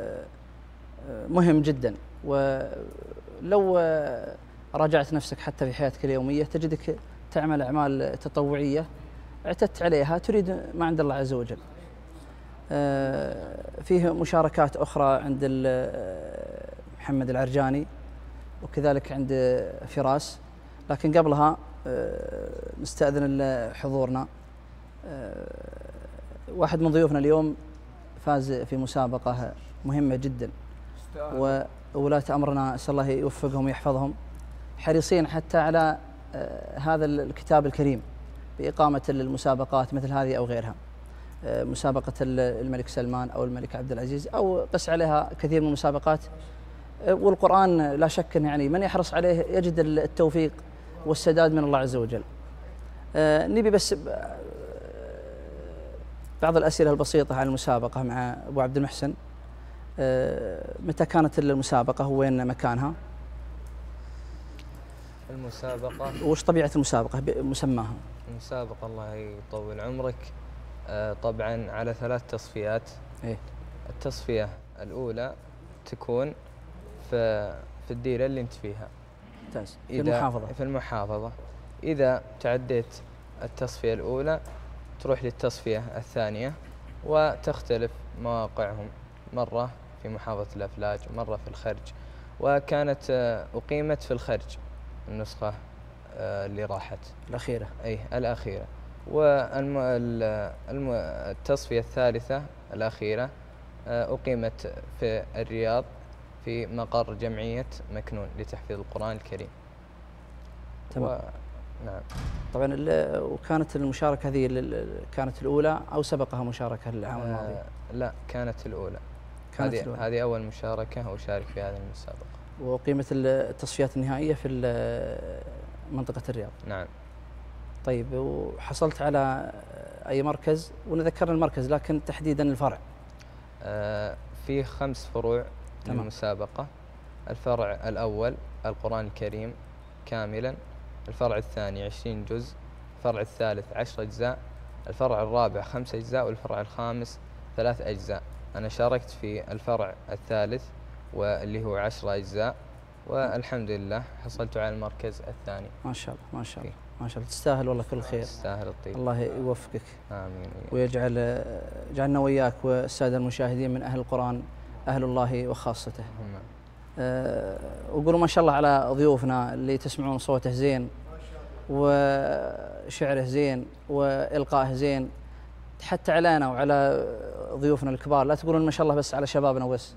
مهم جدا، ولو راجعت نفسك حتى في حياتك اليومية تجدك تعمل أعمال تطوعية اعتدت عليها تريد ما عند الله عز وجل. فيه مشاركات أخرى عند محمد العرجاني وكذلك عند فراس، لكن قبلها نستأذن حضورنا. واحد من ضيوفنا اليوم فاز في مسابقة مهمة جدا، وولاة أمرنا أسأل الله يوفقهم ويحفظهم، حريصين حتى على هذا الكتاب الكريم بإقامة المسابقات مثل هذه أو غيرها، مسابقة الملك سلمان أو الملك عبد العزيز أو قس عليها كثير من المسابقات. والقرآن لا شك يعني من يحرص عليه يجد التوفيق والسداد من الله عز وجل. نبي بس بعض الأسئلة البسيطة عن المسابقة مع أبو عبد المحسن. متى كانت المسابقة وين مكانها؟ المسابقة وش طبيعة المسابقة مسماها؟ المسابقة الله يطول عمرك طبعا على 3 تصفيات. التصفية الأولى تكون في الديرة اللي أنت فيها. ممتاز. في المحافظة. إذا تعديت التصفية الأولى تروح للتصفية الثانية، وتختلف مواقعهم، مرة في محافظة الأفلاج ومرة في الخرج. وكانت أقيمت في الخرج النسخة اللي راحت الأخيرة. الأخيرة. والتصفية الثالثة الأخيرة أقيمت في الرياض في مقر جمعية مكنون لتحفيظ القرآن الكريم. تمام. نعم. طبعا وكانت المشاركة هذه كانت الأولى أو سبقها مشاركة العام الماضي؟ لا كانت الأولى. هذه أول مشاركة أشارك في هذه المسابقة. وقيمة التصفيات النهائية في منطقة الرياض. نعم. طيب وحصلت على أي مركز؟ ونذكرنا المركز لكن تحديدا الفرع. في 5 فروع للمسابقة. الفرع الأول القرآن الكريم كاملا، الفرع الثاني 20 جزء، الفرع الثالث 10 أجزاء، الفرع الرابع 5 أجزاء، والفرع الخامس 3 أجزاء. أنا شاركت في الفرع الثالث واللي هو 10 أجزاء، والحمد لله حصلت على المركز الثاني. ما شاء الله ما شاء الله ما شاء الله، تستاهل والله كل خير. تستاهل الطيب. الله يوفقك. آمين. ويجعلنا وياك والسادة المشاهدين من أهل القرآن، أهل الله وخاصته. وقولوا ما شاء الله على ضيوفنا اللي تسمعون صوته زين وشعره زين وإلقائه زين، حتى علينا وعلى ضيوفنا الكبار. لا تقولون ما شاء الله بس على شبابنا بس،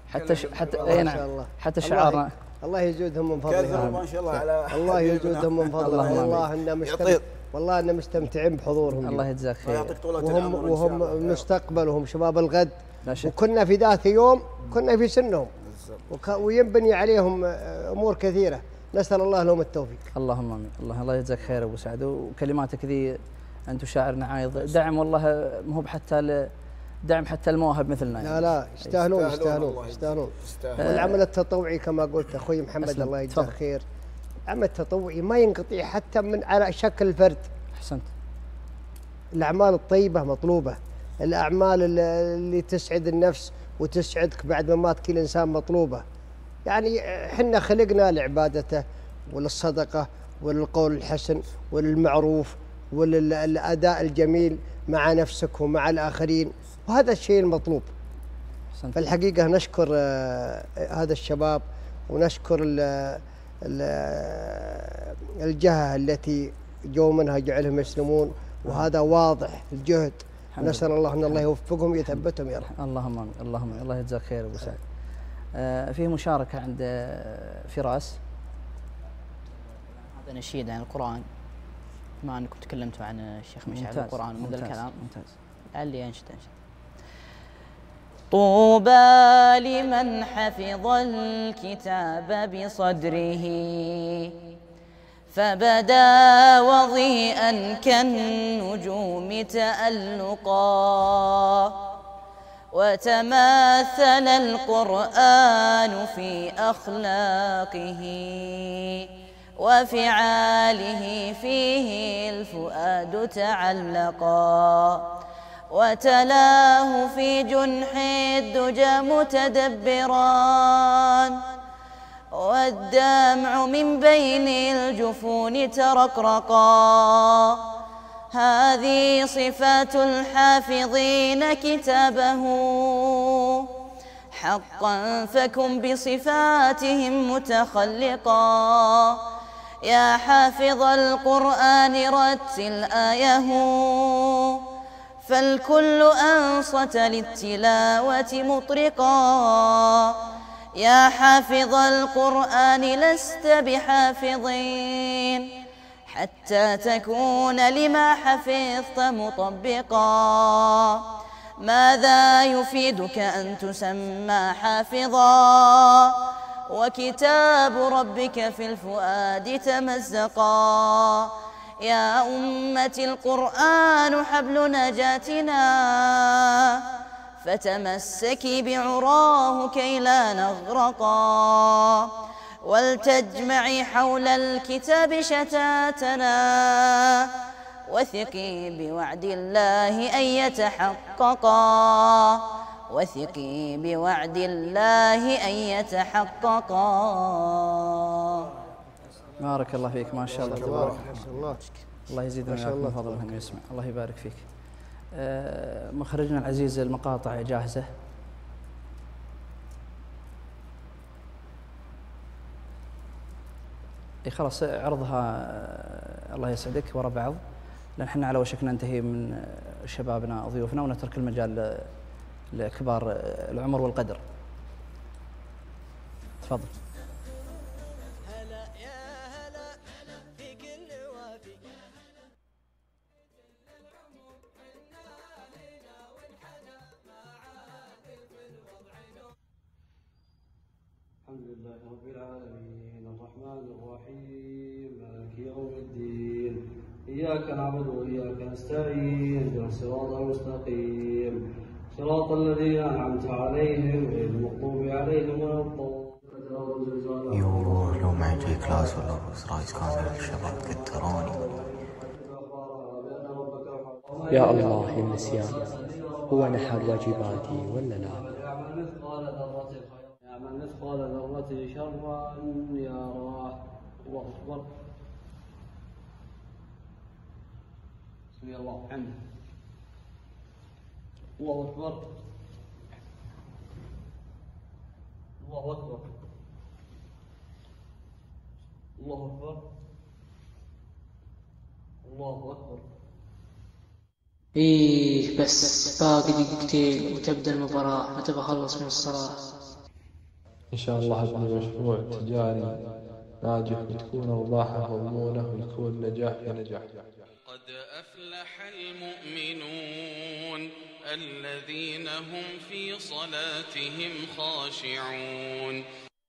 حتى شعارنا. الله يزودهم من فضله. ما شاء الله على الله يزودهم من فضله. والله إننا مستمتعين بحضورهم. الله يجزاك خير. وهم مستقبلهم شباب الغد. وكنا في ذات يوم كنا في سنهم وينبني عليهم أمور كثيرة، نسأل الله لهم التوفيق. اللهم آمين. الله يجزاك خير أبو سعد. وكلماتك ذي أنت شاعرنا عايض دعم، والله مو حتى دعم حتى المواهب مثلنا. لا يستاهلون. والعمل التطوعي كما قلت أخوي محمد الله يجزاك خير، العمل التطوعي ما ينقطع حتى من على شكل الفرد. أحسنت. الأعمال الطيبة مطلوبة، الأعمال اللي تسعد النفس وتسعدك بعد ممات كل إنسان مطلوبة. يعني حنا خلقنا لعبادته وللصدقة وللقول الحسن وللمعروف وللأداء الجميل مع نفسك ومع الآخرين، وهذا الشيء المطلوب. فالحقيقة نشكر هذا الشباب ونشكر الجهة التي جو منها جعلهم يسلمون، وهذا واضح الجهد. نسأل الله أن الله يوفقهم ويثبتهم يا رب. اللهم آمين. اللهم آمين. الله يجزاك خير أبو سعد. فيه مشاركة عند فراس. هذا نشيد عن القرآن، بما أنكم تكلمتوا عن الشيخ مشعل القرآن ومن ذا الكلام. ممتاز. لعلي أنشد. طوبى لمن حفظ الكتاب بصدره فبدا وضيئا كالنجوم تألقا وتماثل القرآن في أخلاقه وفعاله فيه الفؤاد تعلقا وتلاه في جنح الدجى متدبرا والدمع من بين الجفون ترقرقا هذه صفات الحافظين كتابه حقا فكن بصفاتهم متخلقا يا حافظ القرآن رتل آيه فالكل أنصت للتلاوة مطرقا يا حافظ القرآن لست بحافظين حتى تكون لما حفظت مطبقا ماذا يفيدك أن تسمى حافظا وكتاب ربك في الفؤاد تمزقا يا أمة القرآن حبل نجاتنا فتمسكي بعراه كي لا نغرقا ولتجمعي حول الكتاب شتاتنا وثقي بوعد الله أن يتحققا وثقي بوعد الله أن يتحققا. بارك الله فيك ما شاء الله تبارك الله. الله يزيدنا من فضله من يسمع. الله يبارك فيك. مخرجنا العزيز المقاطع جاهزة؟ خلاص عرضها الله يسعدك ورا بعض لأن احنا على وشك ننتهي من شبابنا ضيوفنا ونترك المجال لكبار العمر والقدر. تفضل. الحمد لله رب العالمين الرحمن الرحيم مالك يوم الدين إياك نعبد وإياك نستعين اهدنا الصراط المستقيم صراط الذين أنعمت عليهم غير المغضوب عليهم ولا الضالين. لو ما يجي كلاس ولا رايس كان الشباب كتروني. يا الله النسيان هو نحى واجباتي ولا لا؟ يعمل مثقال ذرة شرا يراه. الله أكبر. بسم الله الحمد. الله أكبر. الله أكبر. الله أكبر. الله أكبر. إيه بس باقي دقيقتين وتبدأ المباراة متى بخلص من الصلاة؟ إن شاء الله ابني مشروع تجاري ناجح وتكون أرباحه مضمونة ويكون نجاح في نجاح. قد أفلح المؤمنون الذين هم في صلاتهم خاشعون.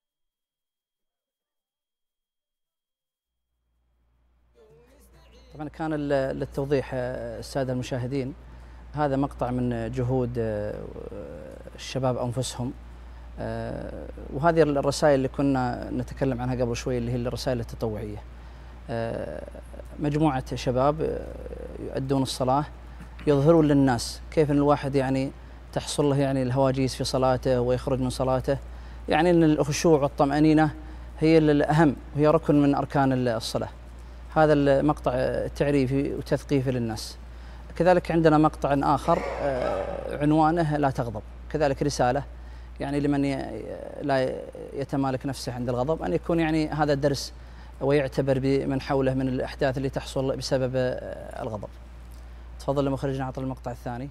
طبعا كان للتوضيح السادة المشاهدين هذا مقطع من جهود الشباب أنفسهم، وهذه الرسائل اللي كنا نتكلم عنها قبل شوي اللي هي الرسائل التطوعية. مجموعة شباب يؤدون الصلاة يظهرون للناس كيف أن الواحد يعني تحصل له يعني الهواجيس في صلاته ويخرج من صلاته، يعني أن الخشوع والطمأنينة هي الأهم وهي ركن من أركان الصلاة. هذا المقطع تعريفي وتثقيفي للناس. كذلك عندنا مقطع آخر عنوانه لا تغضب، كذلك رسالة يعني لمن لا يتمالك نفسه عند الغضب أن يكون يعني هذا الدرس ويعتبر بمن حوله من الأحداث اللي تحصل بسبب الغضب. تفضل لمخرجنا عطى المقطع الثاني.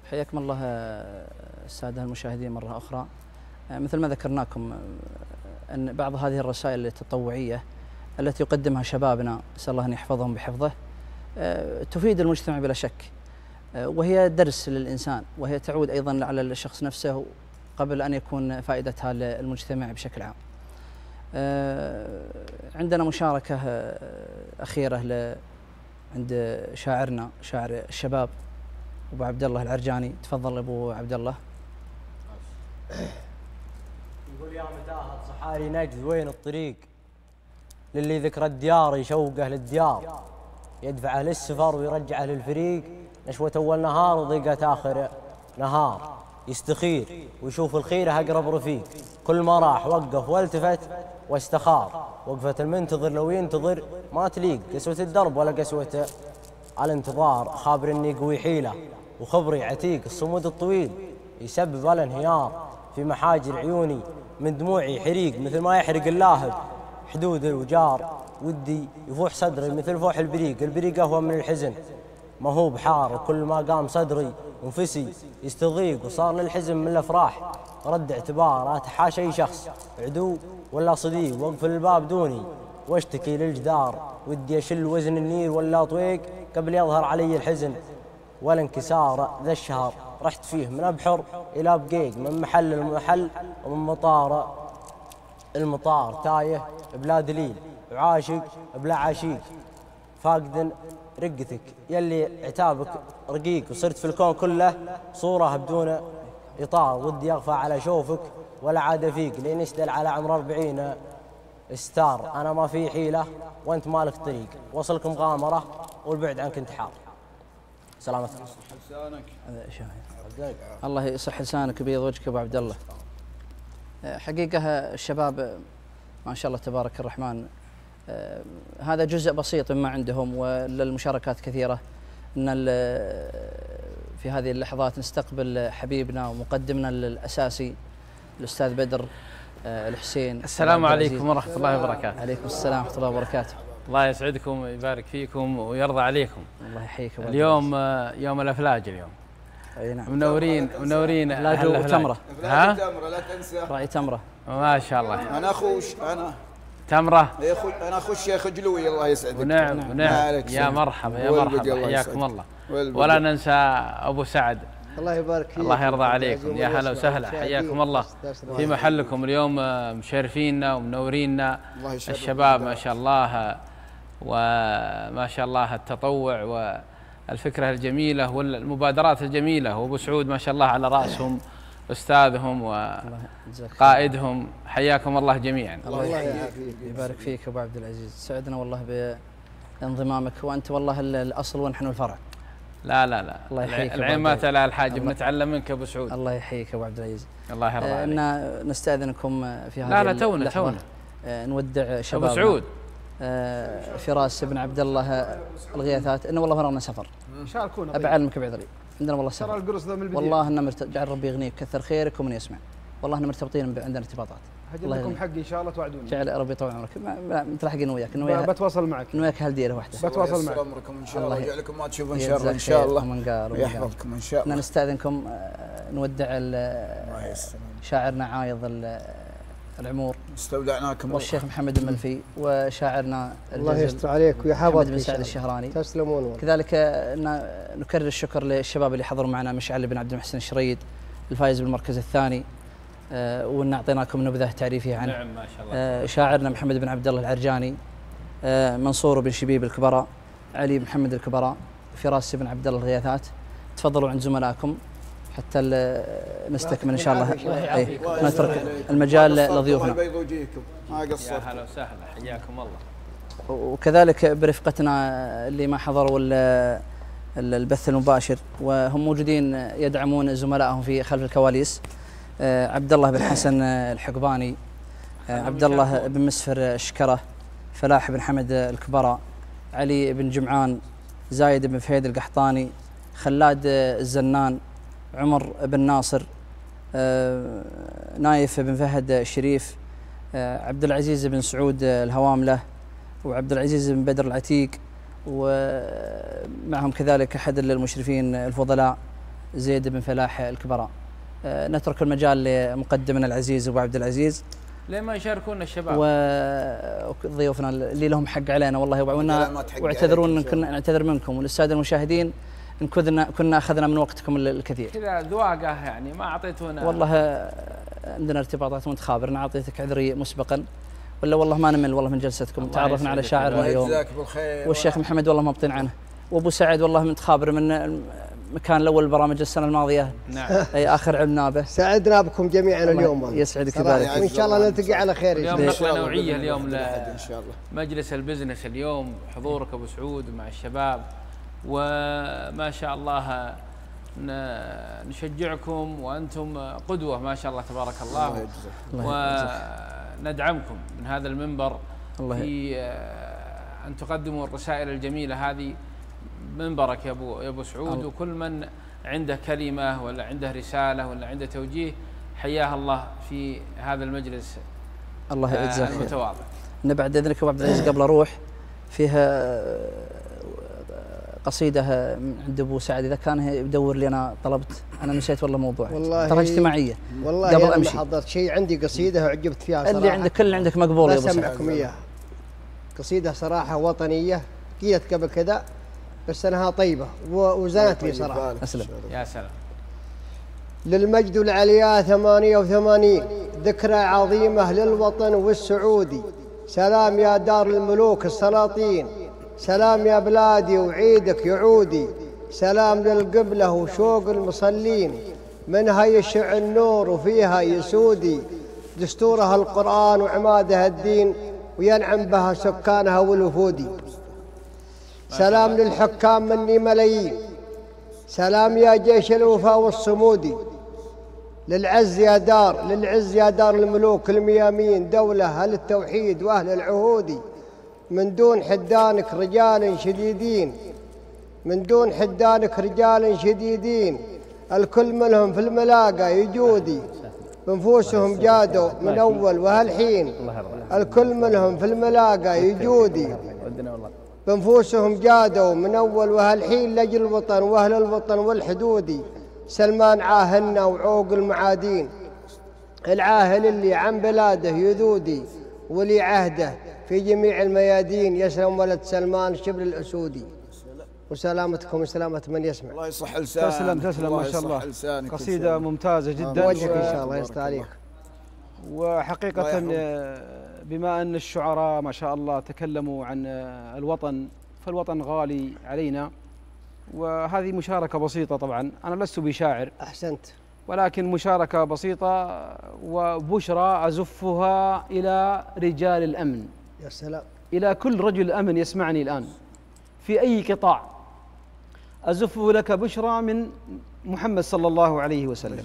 حياكم الله السادة المشاهدين مرة أخرى. مثل ما ذكرناكم أن بعض هذه الرسائل التطوعية التي يقدمها شبابنا نسأل الله أن يحفظهم بحفظه تفيد المجتمع بلا شك، وهي درس للإنسان، وهي تعود أيضا على الشخص نفسه قبل أن يكون فائدتها للمجتمع بشكل عام. عندنا مشاركة أخيرة عند شاعرنا شاعر الشباب أبو عبد الله العرجاني. تفضل أبو عبد الله. يقول يا متاهة صحاري نجد وين الطريق، للي ذكرى الديار يشوقه للديار، يدفعه للسفر ويرجعه للفريق، نشوة أول نهار وضيقة آخر نهار، يستخير ويشوف الخيرة أقرب رفيق، كل ما راح وقف والتفت واستخار، وقفة المنتظر لو ينتظر ما تليق، قسوة الدرب ولا قسوة الانتظار، خابر إني قوي حيلة وخبري عتيق، الصمود الطويل يسبب الانهيار، في محاجر عيوني من دموعي حريق، مثل ما يحرق اللاهب حدود الوجار، ودي يفوح صدري مثل فوح البريق أهوى من الحزن ما هو بحار، كل ما قام صدري ونفسي يستضيق، وصار للحزن من الأفراح رد اعتبار، أتحاشى أي شخص عدو ولا صديق، وقف الباب دوني واشتكي للجدار، ودي أشل وزن النير ولا طويق قبل يظهر علي الحزن والانكسار، ذا الشهر رحت فيه من أبحر إلى بقيق، من محل المحل ومن مطار المطار، تايه بلا دليل وعاشق بلا عشيق، فاقد رقتك يلي عتابك رقيق، وصرت في الكون كله صورة بدون إطار، ودي أغفى على شوفك ولا عاد فيك، لين يسدل على عمر 40 ستار، أنا ما في حيلة وأنت مالك طريق، وصلك مغامرة والبعد عنك انتحار. سلامتك. الله يصح لسانك ويبيض وجهك أبو عبد الله. حقيقة الشباب ما شاء الله تبارك الرحمن هذا جزء بسيط مما عندهم، وللمشاركات كثيرة. إن في هذه اللحظات نستقبل حبيبنا ومقدمنا الأساسي الأستاذ بدر الحسين. السلام عليكم ورحمة الله وبركاته. عليكم السلام ورحمة الله وبركاته. الله يسعدكم ويبارك فيكم ويرضى عليكم. الله يحييك. اليوم يوم الأفلاج، اليوم أي نعم. منورين أهل وتمرة. ها؟ تمرة لا تنسى. رأي تمرة. ما شاء الله. أنا أخوش أنا تمرة. أنا أخو الشيخ جلوي الله يسعدك. ونعم يا مرحبا يا مرحبا، حياكم الله. ولا ننسى أبو سعد. الله يبارك فيك. الله يرضى عليكم، يا هلا وسهلا، حياكم الله في محلكم اليوم، مشرفينا ومنورينا الشباب ما شاء الله، وما شاء الله التطوع والفكرة الجميلة والمبادرات الجميلة، وأبو سعود ما شاء الله على رأسهم أستاذهم وقائدهم، حياكم الله جميعا. الله يبارك فيك أبو عبد العزيز، سعدنا والله بانضمامك، وأنت والله الأصل ونحن الفرع. لا لا لا، الله يحييك. العين ما تلا الحاجب، نتعلم منك أبو سعود. الله يحييك أبو عبد العزيز. الله يرضى عليك. نستأذنكم في هذه لا تونا نودع شبابنا أبو سعود فراس بن عبد الله الغياثات، إنه والله ورانا سفر. شاركونا. أبى أعلمك بعذري، عندنا والله سفر. ترى القرص ذا من البداية. والله إن جعل ربي يغنيك، كثر خيرك ومن يسمع. والله إن مرتبطين عندنا ارتباطات. هجيب لكم حقي إن شاء الله توعدوني. جعل ربي يطول عمرك. متلحقين وياك. بتواصل معك. إنه وياك هالديره واحدة. بتواصل معك. عمركم إن شاء الله، يجعلكم ما تشوفوا إن شاء الله. إن شاء الله يحفظكم إن شاء الله. نستأذنكم نودع شاعرنا عايض العمور، استودعناكم والشيخ محمد الملفي، وشاعرنا الله يستر عليك ويحفظك محمد بن سعد الشهراني. تسلمون والله. كذلك نكرر الشكر للشباب اللي حضروا معنا، مشعل بن عبد المحسن الشريد الفائز بالمركز الثاني، وإن أعطيناكم نبذة تعريفية عنه. نعم ما شاء الله. شاعرنا محمد بن عبد الله العرجاني، منصور بن شبيب الكبراء، علي محمد الكبراء، فراس بن عبد الله الغياثات. تفضلوا عند زملائكم حتى نستكمل إن شاء الله. نترك المجال لضيوفنا. ما قصرت. يا هلا وسهلا، حياكم الله. وكذلك برفقتنا اللي ما حضروا البث المباشر وهم موجودين يدعمون زملائهم في خلف الكواليس، عبد الله بن حسن الحقباني، عبد الله بن مسفر الشكره، فلاح بن حمد الكبراء، علي بن جمعان، زايد بن فهيد القحطاني، خلاد الزنان، عمر بن ناصر، نايف بن فهد الشريف، عبد العزيز بن سعود الهوامله، وعبد العزيز بن بدر العتيق، ومعهم كذلك أحد المشرفين الفضلاء زيد بن فلاح الكبراء. نترك المجال لمقدمنا العزيز أبو عبد العزيز. ليه ما يشاركونا الشباب وضيوفنا اللي لهم حق علينا والله، واعتذرون ان كنا نعتذر منكم، وللساده المشاهدين ان كنا اخذنا من وقتكم الكثير. كذا ذواقه يعني ما اعطيتونا. والله عندنا ارتباطات ونتخابر، انا اعطيتك عذري مسبقا، ولا والله ما نمل والله من جلستكم. تعرفنا على شاعرنا اليوم والشيخ محمد والله مبطين عنه، وابو سعد والله متخابر من مكان الاول برامج السنه الماضيه. نعم. اي اخر عمنا به. سعدنا بكم جميعا اليوم. يسعدك ويبارك وان شاء الله نلتقي على خير. اليوم نقله نوعيه اليوم لمجلس البزنس اليوم، حضورك ابو سعود مع الشباب، وما شاء الله نشجعكم وانتم قدوه ما شاء الله تبارك الله، وندعمكم من هذا المنبر في ان تقدموا الرسائل الجميله هذه. منبرك يا ابو سعود، وكل من عنده كلمه ولا عنده رساله ولا عنده توجيه حياه الله في هذا المجلس. الله يجزاك المتواضع. بعد اذنك ابو عبد العزيز قبل اروح، فيها قصيده عند ابو سعد، اذا كان يدور لي انا طلبت، انا نسيت والله موضوع ترى اجتماعيه. والله قبل امشي حضرت شيء عندي قصيده وعجبت فيها صراحه. اللي عندك كل عندك مقبول يا ابو سعد. بسمعكم اياها. قصيده صراحه وطنيه، قيت قبل كذا بس انها طيبه وزانتني صراحه. اسلم. يا سلام. للمجد العليا 88 ذكرى عظيمه للوطن والسعودي. سلام يا دار الملوك السلاطين، سلام يا بلادي وعيدك يعودي. سلام للقبله وشوق المصلين، منها يشع النور وفيها يسودي. دستورها القرآن وعمادها الدين، وينعم بها سكانها والوفودي. سلام للحكام مني ملايين، سلام يا جيش الوفا والصمودي. للعز يا دار الملوك الميامين، دولة أهل التوحيد وأهل العهود. من دون حدانك رجال شديدين، من دون حدانك رجال شديدين. الكل منهم في الملاقى يجودي، بنفوسهم جادوا من أول وهالحين. الكل منهم في الملاقى يجودي، بنفوسهم جادوا من أول وهالحين. لجل الوطن وأهل الوطن والحدودي. سلمان عاهلنا وعوق المعادين، العاهل اللي عن بلاده يذودي. ولي عهده في جميع الميادين، يسلم ولد سلمان شبل الأسودي. وسلامتكم وسلامة من يسمع. الله يصح لسانك. تسلم ما شاء الله. قصيدة ممتازة جدا. وجهك إن شاء الله يستر عليك. وحقيقة بما أن الشعراء ما شاء الله تكلموا عن الوطن، فالوطن غالي علينا، وهذه مشاركة بسيطة. طبعا أنا لست بشاعر، أحسنت، ولكن مشاركة بسيطة وبشرى أزفها إلى رجال الأمن. يا سلام. إلى كل رجل أمن يسمعني الآن في أي قطاع، أزفه لك بشرى من محمد صلى الله عليه وسلم.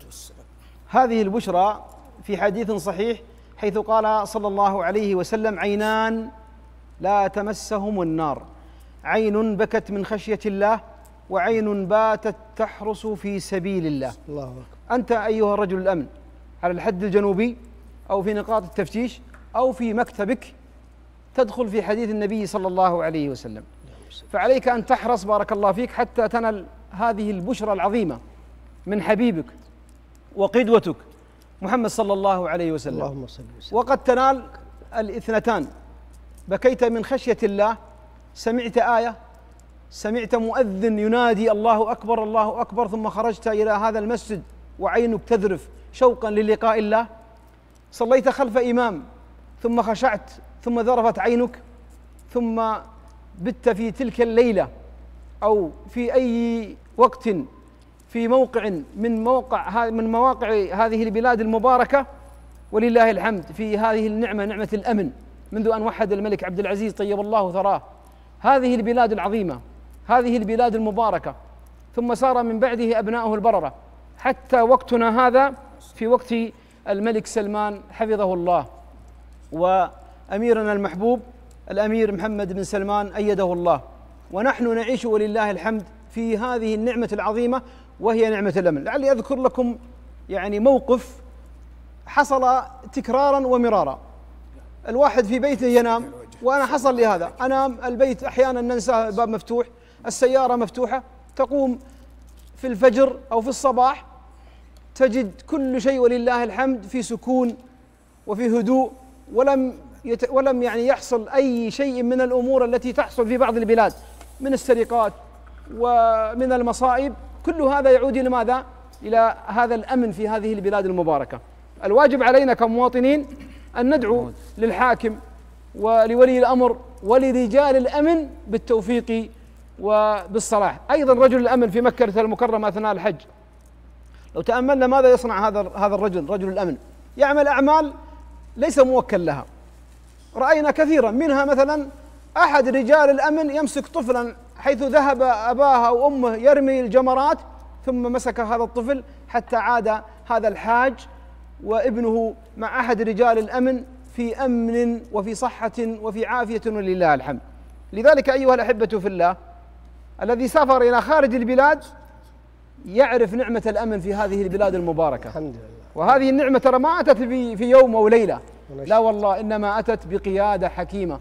هذه البشرى في حديث صحيح حيث قال صلى الله عليه وسلم: عينان لا تمسهم النار، عين بكت من خشية الله، وعين باتت تحرس في سبيل الله. الله أكبر. أنت أيها الرجل الأمن على الحد الجنوبي أو في نقاط التفتيش أو في مكتبك، تدخل في حديث النبي صلى الله عليه وسلم، فعليك أن تحرص بارك الله فيك حتى تنل هذه البشرى العظيمة من حبيبك وقدوتك محمد صلى الله عليه وسلم. اللهم صل وسلم. وقد تنال الاثنتان: بكيت من خشية الله، سمعت آية، سمعت مؤذن ينادي الله أكبر الله أكبر، ثم خرجت إلى هذا المسجد وعينك تذرف شوقا للقاء الله. صليت خلف إمام ثم خشعت ثم ذرفت عينك، ثم بت في تلك الليلة أو في أي وقت في موقع من مواقع هذه البلاد المباركة، ولله الحمد في هذه النعمة، نعمة الأمن، منذ أن وحد الملك عبد العزيز طيب الله ثراه هذه البلاد العظيمة، هذه البلاد المباركة، ثم سار من بعده أبناؤه البررة حتى وقتنا هذا في وقت الملك سلمان حفظه الله، وأميرنا المحبوب الأمير محمد بن سلمان أيده الله. ونحن نعيش ولله الحمد في هذه النعمة العظيمة وهي نعمة الأمن. لعلي أذكر لكم يعني موقف حصل تكرارا ومرارا. الواحد في بيته ينام، وأنا حصل لي هذا، أنام البيت أحيانا ننسى الباب مفتوح، السيارة مفتوحة، تقوم في الفجر أو في الصباح تجد كل شيء ولله الحمد في سكون وفي هدوء، ولم يعني يحصل أي شيء من الأمور التي تحصل في بعض البلاد من السرقات ومن المصائب. كل هذا يعود إلى ماذا؟ إلى هذا الأمن في هذه البلاد المباركة. الواجب علينا كمواطنين أن ندعو للحاكم ولولي الأمر ولرجال الأمن بالتوفيق وبالصلاح. أيضا رجل الأمن في مكة المكرمة أثناء الحج، لو تأملنا ماذا يصنع هذا الرجل، رجل الأمن يعمل أعمال ليس موكل لها. رأينا كثيرا منها، مثلا أحد رجال الأمن يمسك طفلا حيث ذهب أباه أو أمه يرمي الجمرات، ثم مسك هذا الطفل حتى عاد هذا الحاج وابنه مع أحد رجال الأمن في أمن وفي صحة وفي عافية ولله الحمد. لذلك أيها الأحبة في الله، الذي سافر إلى خارج البلاد يعرف نعمة الأمن في هذه البلاد المباركة. الحمد لله. وهذه النعمة ترى ما أتت في يوم أو ليلة، لا والله، إنما أتت بقيادة حكيمة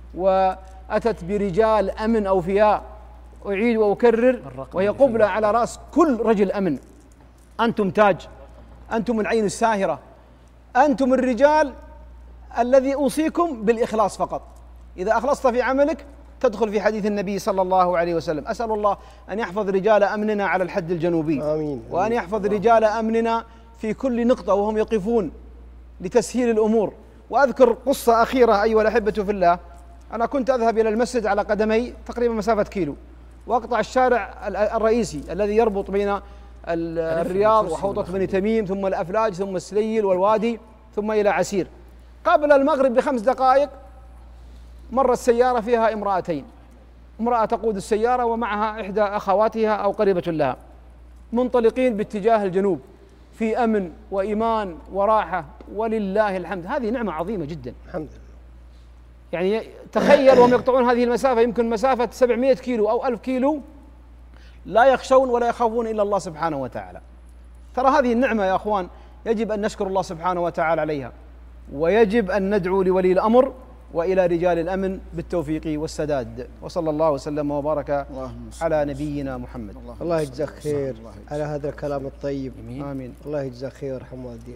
وأتت برجال أمن أوفياء. أعيد وأكرر، وهي قبلة على رأس كل رجل أمن. أنتم تاج، أنتم العين الساهرة، أنتم الرجال الذي أوصيكم بالإخلاص فقط. إذا أخلصت في عملك تدخل في حديث النبي صلى الله عليه وسلم. أسأل الله أن يحفظ رجال أمننا على الحد الجنوبي، آمين، وأن يحفظ رجال أمننا في كل نقطة وهم يقفون لتسهيل الأمور. وأذكر قصة أخيرة أيها الأحبة في الله. أنا كنت أذهب إلى المسجد على قدمي تقريبا مسافة كيلو، وأقطع الشارع الرئيسي الذي يربط بين الرياض وحوضة بني تميم ثم الأفلاج ثم السليل والوادي ثم إلى عسير. قبل المغرب ب5 دقائق مرت سيارة فيها امرأتين، امرأة تقود السيارة ومعها إحدى أخواتها أو قريبة لها، منطلقين باتجاه الجنوب في أمن وإيمان وراحة ولله الحمد. هذه نعمة عظيمة جدا، الحمد لله. يعني تخيل وهم يقطعون هذه المسافة، يمكن مسافة 700 كيلو أو 1000 كيلو، لا يخشون ولا يخافون إلا الله سبحانه وتعالى. ترى هذه النعمة يا أخوان يجب أن نشكر الله سبحانه وتعالى عليها، ويجب أن ندعو لولي الأمر وإلى رجال الأمن بالتوفيق والسداد. وصلى الله وسلم وبارك على نبينا محمد. الله يجزاك خير على هذا الكلام الطيب. آمين. الله يجزاك خير ويرحم والديك.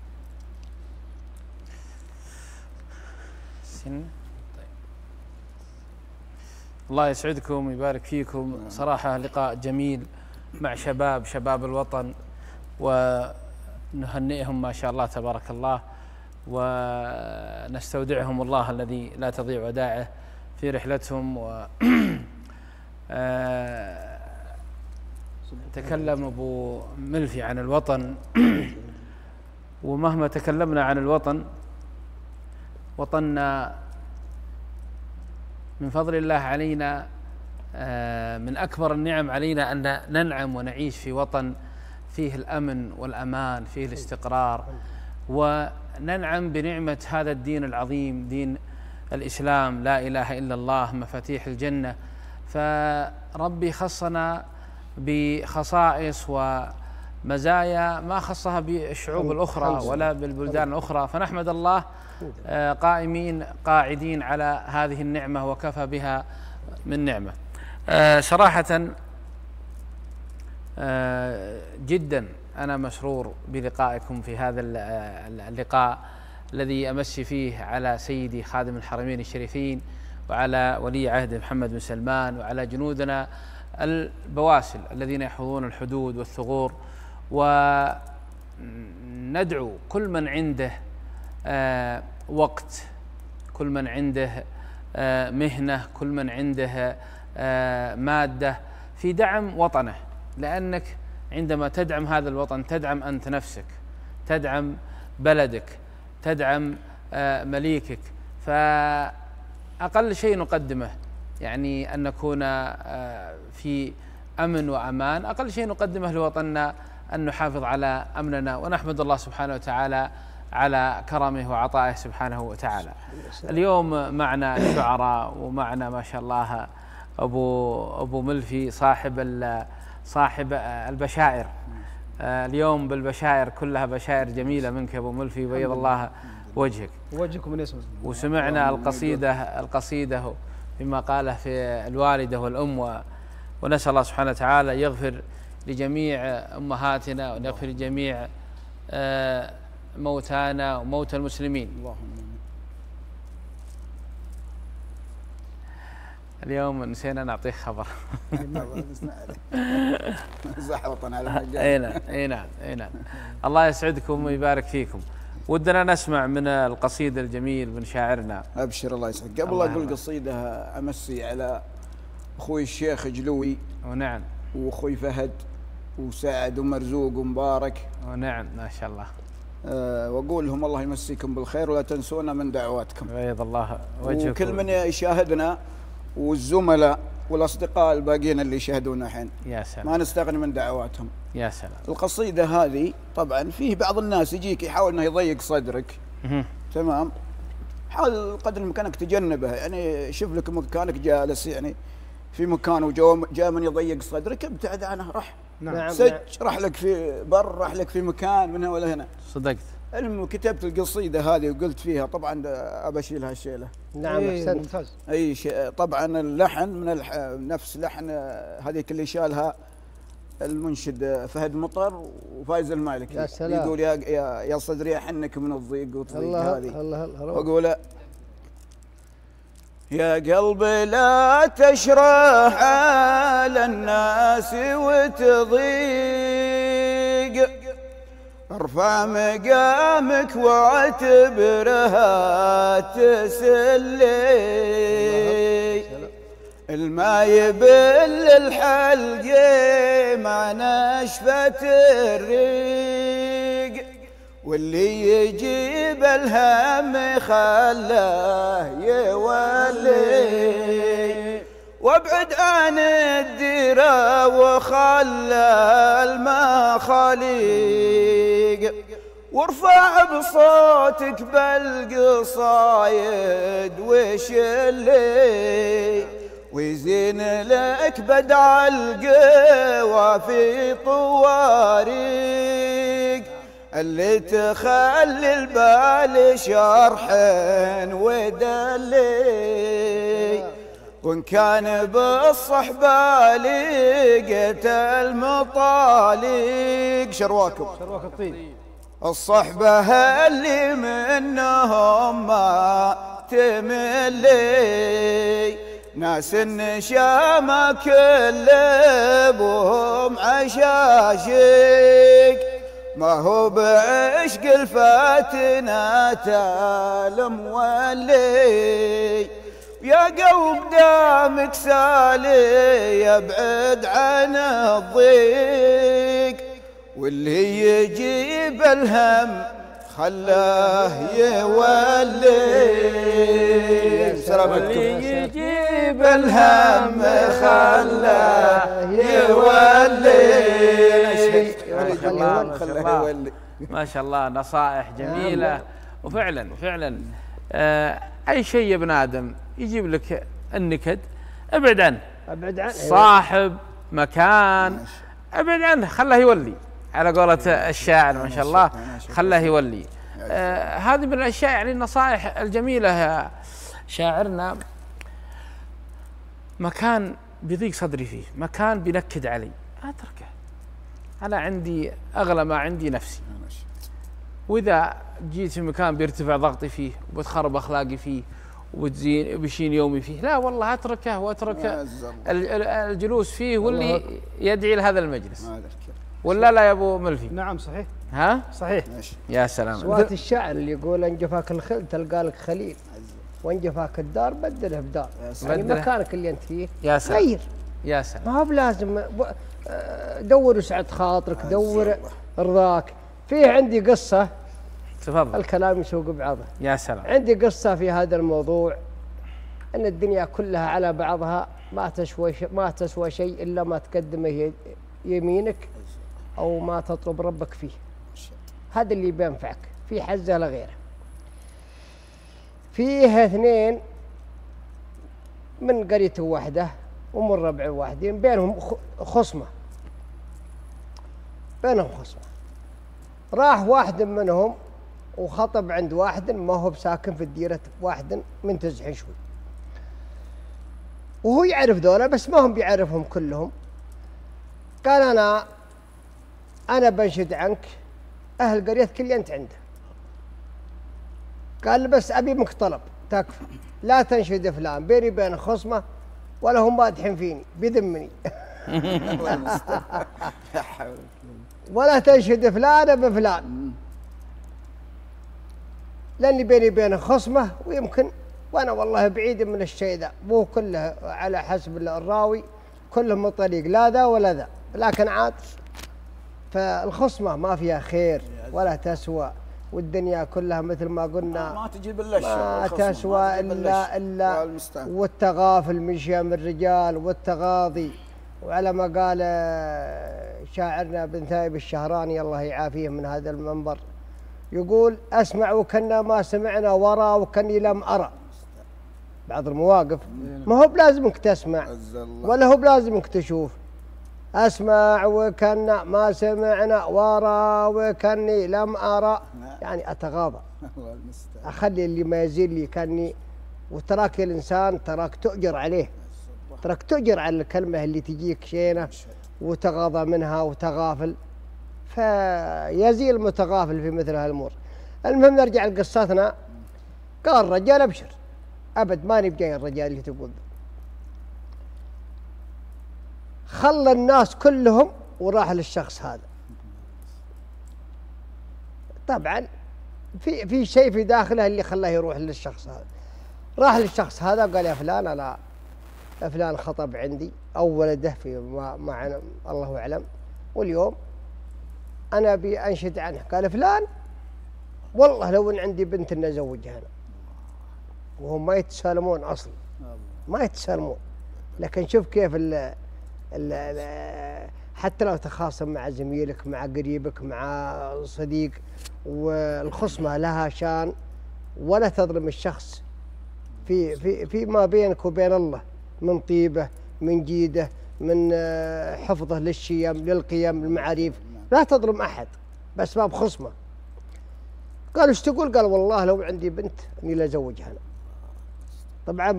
الله يسعدكم ويبارك فيكم. صراحة لقاء جميل مع شباب الوطن، ونهنئهم ما شاء الله تبارك الله، ونستودعهم الله الذي لا تضيع ودائعه في رحلتهم. تكلم أبو ملفي عن الوطن، ومهما تكلمنا عن الوطن، وطننا من فضل الله علينا، من أكبر النعم علينا أن ننعم ونعيش في وطن فيه الأمن والأمان، فيه الاستقرار، وننعم بنعمة هذا الدين العظيم، دين الإسلام، لا إله إلا الله، مفاتيح الجنة. فربي خصنا بخصائص ومزايا ما خصها بالشعوب الأخرى ولا بالبلدان الأخرى، فنحمد الله قائمين قاعدين على هذه النعمة، وكفى بها من نعمة. صراحة جدا أنا مسرور بلقائكم في هذا اللقاء الذي أمسي فيه على سيدي خادم الحرمين الشريفين، وعلى ولي عهد محمد بن سلمان، وعلى جنودنا البواسل الذين يحفظون الحدود والثغور. وندعو كل من عنده وقت، كل من عنده مهنة، كل من عنده مادة في دعم وطنه، لأنك عندما تدعم هذا الوطن تدعم أنت نفسك، تدعم بلدك، تدعم مليكك. فأقل شيء نقدمه يعني أن نكون في أمن وأمان، أقل شيء نقدمه لوطننا أن نحافظ على أمننا، ونحمد الله سبحانه وتعالى على كرمه وعطائه سبحانه وتعالى. اليوم معنا الشعراء، ومعنا ما شاء الله أبو ملفي صاحب البشائر. اليوم بالبشائر كلها بشائر جميلة منك يا أبو ملفي، بيض الله وجهك. وجهكم من اسمه. وسمعنا القصيدة بما قاله في الوالدة والأم، ونسأل الله سبحانه وتعالى يغفر لجميع أمهاتنا، وأن يغفر لجميع موتانا وموتى المسلمين. اللهم اليوم نسينا نعطيك خبر. زحوطا على مجال. اي نعم. الله يسعدكم ويبارك فيكم. ودنا نسمع من القصيدة الجميل من شاعرنا. ابشر الله يسعدك. قبل لا اقول قصيدة امسي على اخوي الشيخ جلوي، ونعم، واخوي فهد وسعد ومرزوق ومبارك، ونعم ما شاء الله. واقول لهم الله يمسيكم بالخير ولا تنسونا من دعواتكم. بيض الله وجهكم. وكل من يشاهدنا والزملاء والاصدقاء الباقيين اللي يشاهدونا الحين، يا سلام، ما نستغني من دعواتهم. يا سلام. القصيدة هذه طبعا فيه بعض الناس يجيك يحاول انه يضيق صدرك، تمام، حاول قدر الامكان انك تجنبه. يعني شوف لك مكانك جالس يعني في مكان وجاء من يضيق صدرك، ابتعد عنه، راح. نعم. راح لك في بر، راح لك في مكان من هنا ولا هنا. صدقت. المهم كتبت القصيدة هذه وقلت فيها طبعا ابى اشيلها الشيله. نعم احسنت. ممتاز. اي شيء. طبعا اللحن من نفس لحن هذيك اللي شالها المنشد فهد مطر وفايز المالكي. يا سلام. يقول يا صدري احنك من الضيق وتضيق هذه. الله واقول يا قلبي لا تشرح على الناس وتضيق، ارفع مقامك واعتبرها تسلي، الماء يبل الحلق ما نشفت الريق، واللي يجيب الهم خلاه يولي، وابعد عن الديرة وخلى المخاليق، وارفع بصوتك بالقصايد وشلي، ويزين لك بدع القوافي طواريق، اللي تخلي البال شرح ودلي، وإن كان بالصحبة لقيت المطالق. شرواكم الطين. الصحبة اللي منهم ما تملي، ناس النشامة كل ابوهم عشاشق، ما هو بعشق الفاتنات المولي، يا قلب دامك سالي يبعد عن الضيق، واللي يجيب الهم خلاه يولي. واللي يجيب الهم خلاه يولي. ما شاء الله، نصائح جميلة. وفعلا أي شيء يا ابن آدم يجيب لك النكد ابعد عنه. صاحب مكان ابعد عنه، خله يولي، على قولة الشاعر ما شاء الله، خله يولي. هذه من الأشياء يعني النصائح الجميلة يا شاعرنا. مكان بيضيق صدري فيه، مكان بينكد علي، أتركه. أنا عندي أغلى ما عندي نفسي، وإذا جيت في مكان بيرتفع ضغطي فيه وبتخرب أخلاقي فيه وبيشين يومي فيه، لا والله أتركه وأترك الجلوس فيه واللي يدعي لهذا المجلس. ولا لا يا أبو ملفي؟ نعم صحيح. ها؟ صحيح. يا سلام. صوات الشاعر اللي يقول ان جفاك الخل تلقى لك خليل، وان جفاك الدار بدله بدار. يعني مكانك اللي انت فيه يا سلام. غير. يا سلام. ما هو بلازم دور وسعة خاطرك، دور رضاك. فيه عندي قصة، تفضل. الكلام يسوق بعضه. يا سلام. عندي قصة في هذا الموضوع، ان الدنيا كلها على بعضها ما تسوى شيء الا ما تقدمه يمينك او ما تطلب ربك فيه. هذا اللي بينفعك في حزة لغيره. فيه اثنين من قرية واحدة ومن ربع واحدين بينهم خصمة. راح واحد منهم وخطب عند واحد ما هو بساكن في الديرة، واحد من تزحين شوي، وهو يعرف ذولا بس ما هم بيعرفهم كلهم. قال أنا بنشد عنك أهل قريتك اللي أنت عنده. قال بس أبي منك طلب تكفى، لا تنشد فلان، بيني بين خصمه ولا هم مادحين فيني بذمني. ولا تنشد فلان بفلان، لأني بيني بين خصمه ويمكن، وأنا والله بعيد من الشيء ذا، مو كله على حسب الراوي كلهم من طريق لا ذا ولا ذا، لكن عاد فالخصمة ما فيها خير ولا تسوى، والدنيا كلها مثل ما قلنا ما تجيب إلا ما تسوى إلا والتغافل من شيم الرجال والتغاضي. وعلى ما قال شاعرنا بن ثائب الشهراني الله يعافيه من هذا المنبر، يقول أسمع وكنا ما سمعنا ورا وكني لم أرى. بعض المواقف ما هو بلازمك تسمع ولا هو بلازمك تشوف، أسمع وكنا ما سمعنا ورا وكني لم أرى، يعني أتغاضى أخلي اللي ما يزيل لي كني. وتراك الإنسان تراك تؤجر عليه، تراك تؤجر على الكلمة اللي تجيك شينة وتغاضى منها وتغافل، فيزيل المتغافل في مثل هالأمور. المهم نرجع لقصتنا. قال الرجال أبشر، أبد ما نبقى الرجال اللي تقول، خلى الناس كلهم وراح للشخص هذا. طبعا في شيء في داخله اللي خلاه يروح للشخص هذا. راح للشخص هذا قال يا فلان أنا فلان خطب عندي أو ولده في ما الله أعلم، واليوم أنا أبي أنشد عنه. قال فلان والله لو إن عندي بنت إن أزوجها أنا. وهم ما يتسالمون أصلا، ما يتسالمون، لكن شوف كيف حتى لو تخاصم مع زميلك مع قريبك مع صديق، والخصمة لها شان، ولا تظلم الشخص في ما بينك وبين الله من طيبة من جيدة من حفظه للشيم للقيم المعاريف، لا تظلم أحد بأسباب خصمة. قال ايش تقول؟ قال والله لو عندي بنت اني لازوجها انا. طبعا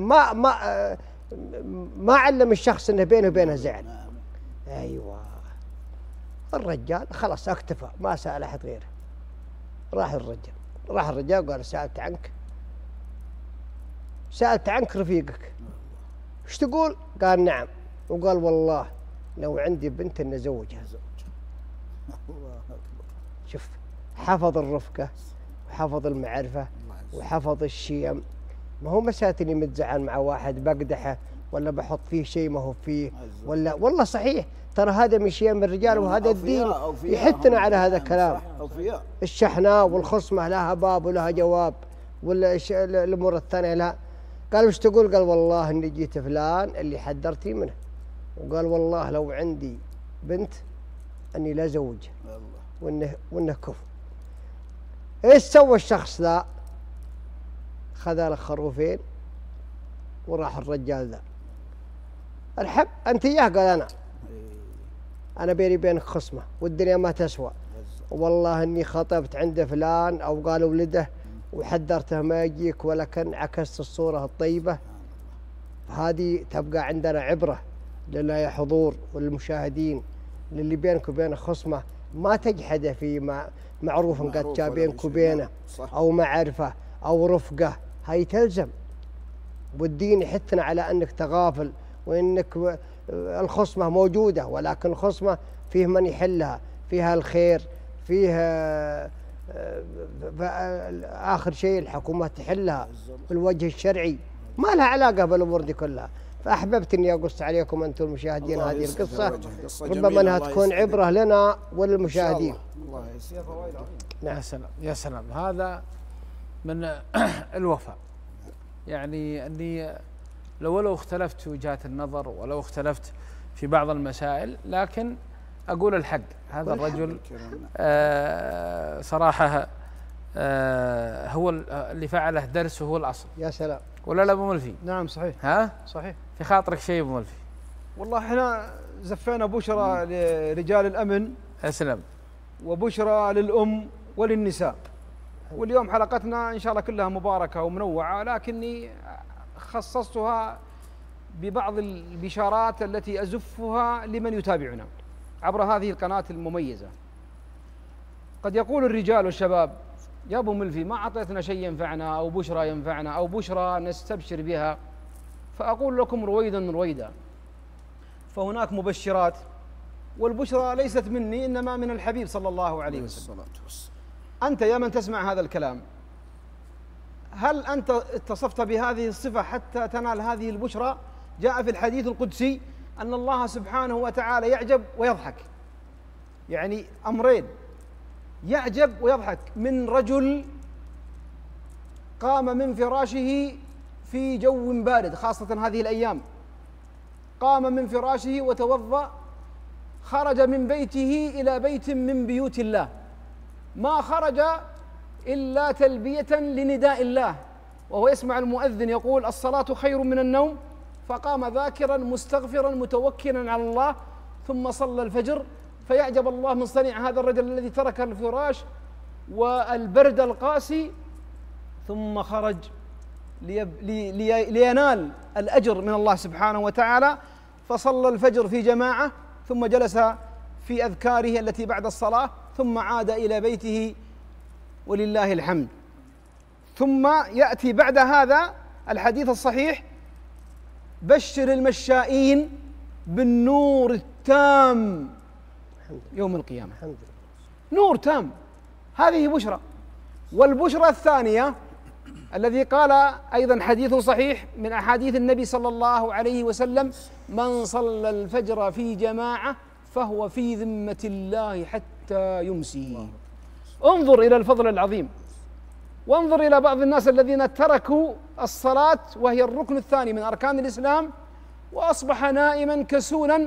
ما علم الشخص انه بينه وبينها زعل. ايوه الرجال خلاص اكتفى، ما سأل احد غيره. راح الرجال قال سألت عنك رفيقك، ايش تقول؟ قال نعم، وقال والله لو عندي بنت اني ازوجها. شوف حفظ الرفقة وحفظ المعرفة وحفظ الشيم. ما هو مسألة اني متزعل مع واحد بقدحه ولا بحط فيه شيء ما هو فيه، ولا والله صحيح ترى هذا من شيم الرجال وهذا الدين يحثنا على هذا الكلام. الشحناء والخصمة لها باب ولها جواب، ولا الامور الثانية لا. قال وش تقول؟ قال والله اني جيت فلان اللي حذرتني منه، وقال والله لو عندي بنت اني لا زوجها وانه كفو. ايش سوى الشخص ذا؟ خذ له خروفين وراح الرجال ذا. الحب انت اياه؟ قال انا بيني بينك خصمه والدنيا ما تسوى، والله اني خطبت عند فلان او قال ولده وحذرته ما يجيك، ولكن عكست الصوره الطيبه. هذه تبقى عندنا عبره لله حضور والمشاهدين، للي بينك وبين خصمه ما تجحده في معروف قد جاء بينك وبينه او معرفه او رفقه، هاي تلزم. والدين يحثنا على انك تغافل، وانك الخصمه موجوده، ولكن الخصمه فيه من يحلها، فيها الخير، فيها اخر شيء الحكومه تحلها بالوجه الشرعي، ما لها علاقه بالامور دي كلها. فاحببت اني اقص عليكم انتم المشاهدين هذه القصه، ربما انها تكون عبره لنا وللمشاهدين. نعم. يا سلام يا سلام، هذا من الوفاء. يعني اني لو اختلفت في وجهات النظر ولو اختلفت في بعض المسائل، لكن اقول الحق. هذا الرجل صراحه هو اللي فعله درس وهو الاصل. يا سلام. ولا لا ابو ملفي؟ نعم صحيح. ها صحيح. في خاطرك شيء ابو ملفي؟ والله احنا زفينا بشرى لرجال الامن. اسلم. وبشرى للام وللنساء. واليوم حلقتنا ان شاء الله كلها مباركه ومنوعه، لكني خصصتها ببعض البشارات التي ازفها لمن يتابعنا. عبر هذه القناة المميزة. قد يقول الرجال والشباب: يا أبو ملفي ما أعطيتنا شيء ينفعنا أو بشرى ينفعنا أو بشرى نستبشر بها. فأقول لكم رويدا رويدا، فهناك مبشرات، والبشرى ليست مني إنما من الحبيب صلى الله عليه وسلم. أنت يا من تسمع هذا الكلام، هل أنت اتصفت بهذه الصفة حتى تنال هذه البشرى؟ جاء في الحديث القدسي أن الله سبحانه وتعالى يعجب ويضحك، يعني أمرين، يعجب ويضحك من رجل قام من فراشه في جو بارد، خاصة هذه الأيام، قام من فراشه وتوضأ، خرج من بيته إلى بيت من بيوت الله، ما خرج إلا تلبية لنداء الله، وهو يسمع المؤذن يقول: الصلاة خير من النوم، فقام ذاكرا مستغفرا متوكلا على الله، ثم صلى الفجر. فيعجب الله من صنيع هذا الرجل الذي ترك الفراش والبرد القاسي ثم خرج لينال الأجر من الله سبحانه وتعالى، فصلى الفجر في جماعة، ثم جلس في أذكاره التي بعد الصلاة، ثم عاد إلى بيته ولله الحمد. ثم يأتي بعد هذا الحديث الصحيح: بشر المشائين بالنور التام يوم القيامة. نور تام، هذه بشرى. والبشرى الثانية الذي قال أيضا حديث صحيح من أحاديث النبي صلى الله عليه وسلم: من صلى الفجر في جماعة فهو في ذمة الله حتى يمسي. انظر إلى الفضل العظيم، وانظر إلى بعض الناس الذين تركوا الصلاة وهي الركن الثاني من أركان الإسلام، وأصبح نائما كسولا،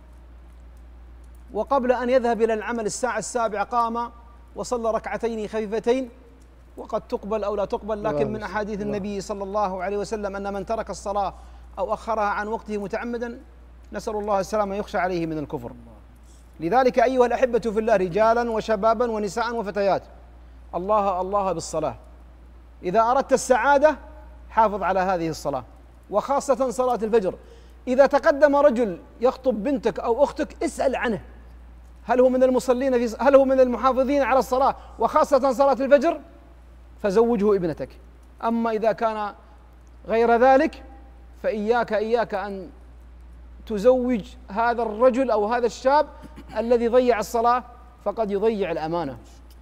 وقبل أن يذهب إلى العمل الساعة 7 قام وصلى ركعتين خفيفتين، وقد تقبل أو لا تقبل، لكن من أحاديث النبي صلى الله عليه وسلم أن من ترك الصلاة أو أخرها عن وقته متعمدا نسأل الله السلامة يخشى عليه من الكفر. لذلك أيها الأحبة في الله، رجالا وشبابا ونساء وفتيات، الله الله بالصلاة. إذا أردت السعادة حافظ على هذه الصلاة، وخاصة صلاة الفجر. إذا تقدم رجل يخطب بنتك أو أختك اسأل عنه، هل هو من المصلين هل هو من المحافظين على الصلاة وخاصة صلاة الفجر؟ فزوجه ابنتك. أما إذا كان غير ذلك فإياك أن تزوج هذا الرجل أو هذا الشاب الذي ضيع الصلاة، فقد يضيع الأمانة.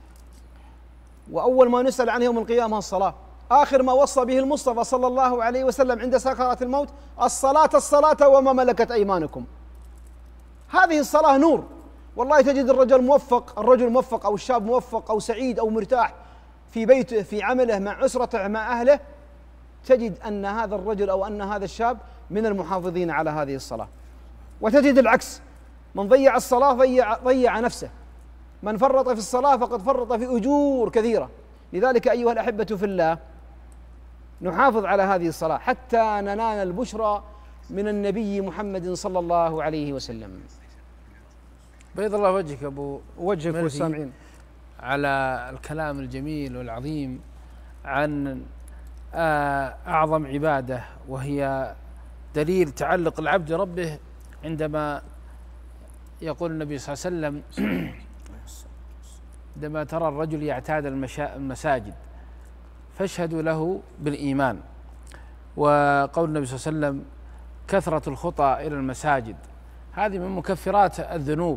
وأول ما نسأل عنه يوم القيامة الصلاة. آخر ما وصى به المصطفى صلى الله عليه وسلم عند سكرات الموت: الصلاة وما ملكت أيمانكم. هذه الصلاة نور. والله تجد الرجل موفق أو الشاب موفق أو سعيد أو مرتاح في بيته، في عمله، مع أسرته، مع أهله، تجد أن هذا الرجل أو أن هذا الشاب من المحافظين على هذه الصلاة. وتجد العكس، من ضيع الصلاة ضيع نفسه، من فرط في الصلاة فقد فرط في أجور كثيرة. لذلك أيها الأحبة في الله، نحافظ على هذه الصلاة حتى ننال البشرى من النبي محمد صلى الله عليه وسلم. بيض الله وجهك أبو وجهك والسامعين على الكلام الجميل والعظيم عن أعظم عبادة، وهي دليل تعلق العبد ربه، عندما يقول النبي صلى الله عليه وسلم: عندما ترى الرجل يعتاد المساجد فاشهدوا له بالإيمان. وقول النبي صلى الله عليه وسلم: كثرة الخطى إلى المساجد هذه من مكفرات الذنوب.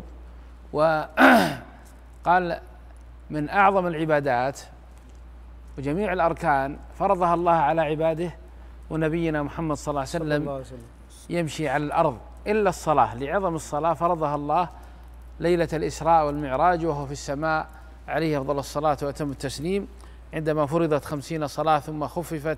وقال من أعظم العبادات وجميع الأركان فرضها الله على عباده، ونبينا محمد صلى الله عليه وسلم يمشي على الأرض إلا الصلاة، لعظم الصلاة فرضها الله ليلة الإسراء والمعراج وهو في السماء عليه أفضل الصلاة وأتم التسليم، عندما فرضت 50 صلاة ثم خففت.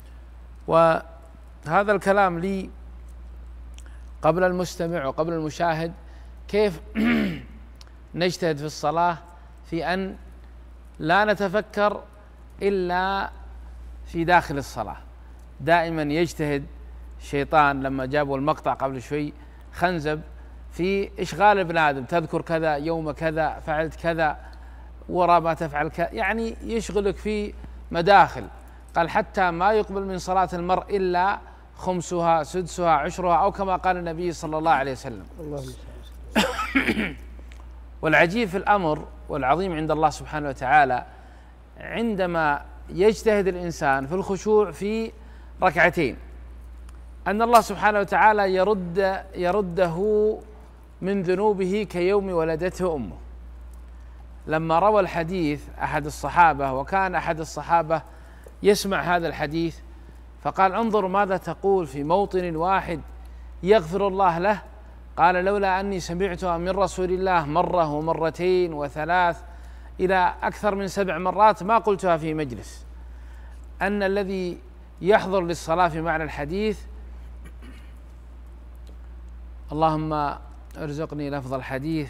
وهذا الكلام لي قبل المستمع وقبل المشاهد، كيف نجتهد في الصلاة في أن لا نتفكر إلا في داخل الصلاة. دائما يجتهد الشيطان، لما جابوا المقطع قبل شوي، خنزب في إشغال ابن آدم، تذكر كذا يوم كذا فعلت كذا وراء ما تفعل كذا، يعني يشغلك في مداخل. قال حتى ما يقبل من صلاة المرء إلا خمسها سدسها عشرها، أو كما قال النبي صلى الله عليه وسلم. والعجيب في الأمر والعظيم عند الله سبحانه وتعالى عندما يجتهد الإنسان في الخشوع في ركعتين أن الله سبحانه وتعالى يرده من ذنوبه كيوم ولدته أمه. لما روى الحديث أحد الصحابة، وكان أحد الصحابة يسمع هذا الحديث، فقال: انظر ماذا تقول في موطن واحد يغفر الله له. قال: لولا أني سمعتها من رسول الله مرة ومرتين وثلاث إلى أكثر من 7 مرات ما قلتها في مجلس. أن الذي يحضر للصلاة في معنى الحديث، اللهم ارزقني لفظ الحديث،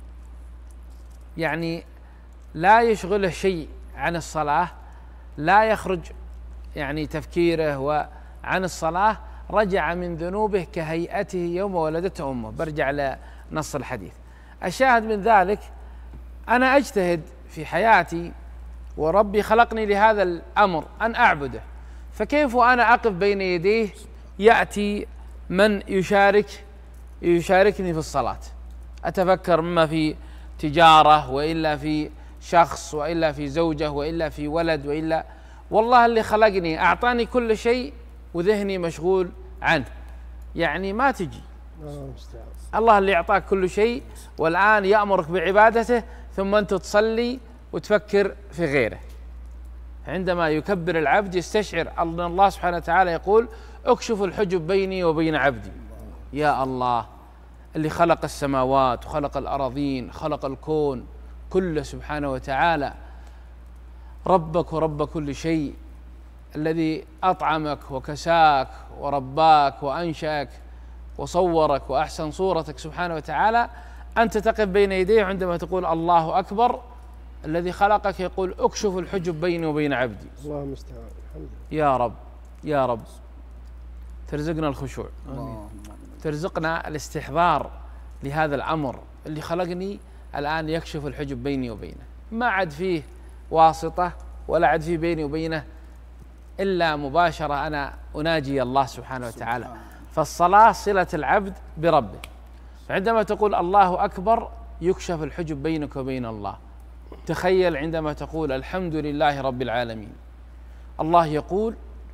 يعني لا يشغله شيء عن الصلاة، لا يخرج يعني تفكيره وعن الصلاة، رجع من ذنوبه كهيئته يوم ولدته أمه. برجع لنص الحديث. الشاهد من ذلك أنا أجتهد في حياتي وربي خلقني لهذا الأمر أن أعبده، فكيف وأنا أقف بين يديه يأتي من يشاركني في الصلاة؟ أتفكر مما في تجارة، وإلا في شخص، وإلا في زوجة، وإلا في ولد، وإلا والله اللي خلقني أعطاني كل شيء وذهني مشغول عنه، يعني ما تجي. الله اللي أعطاك كل شيء والآن يأمرك بعبادته، ثم أنت تصلي وتفكر في غيره. عندما يكبر العبد يستشعر أن الله سبحانه وتعالى يقول: اكشف الحجب بيني وبين عبدي. يا الله اللي خلق السماوات وخلق الأراضين، خلق الكون كله سبحانه وتعالى، ربك ورب كل شيء، الذي أطعمك وكساك ورباك وأنشأك وصورك وأحسن صورتك سبحانه وتعالى، أنت تقف بين يديه عندما تقول الله أكبر. الذي خلقك يقول: اكشف الحجب بيني وبين عبدي. الله المستعان. يا رب يا رب ترزقنا الخشوع، ترزقنا الاستحضار لهذا الأمر اللي خلقني الآن يكشف الحجب بيني وبينه، ما عاد فيه واسطة ولا عاد فيه بيني وبينه إلا مباشرة، أنا أناجي الله سبحانه وتعالى. فالصلاة صلة العبد بربه، فعندما تقول الله أكبر يكشف الحجب بينك وبين الله. تخيل عندما تقول الحمد لله رب العالمين، الله يقول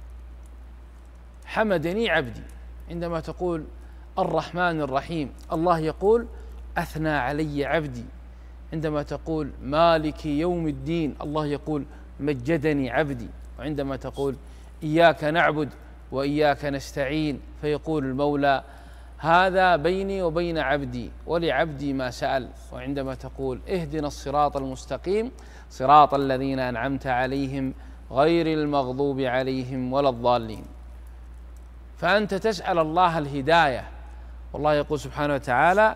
حمدني عبدي. عندما تقول الرحمن الرحيم، الله يقول أثنى علي عبدي. عندما تقول مالك يوم الدين، الله يقول مجدني عبدي. وعندما تقول إياك نعبد وإياك نستعين، فيقول المولى هذا بيني وبين عبدي ولعبدي ما سأل. وعندما تقول اهدنا الصراط المستقيم صراط الذين أنعمت عليهم غير المغضوب عليهم ولا الضالين، فأنت تسأل الله الهداية. والله يقول سبحانه وتعالى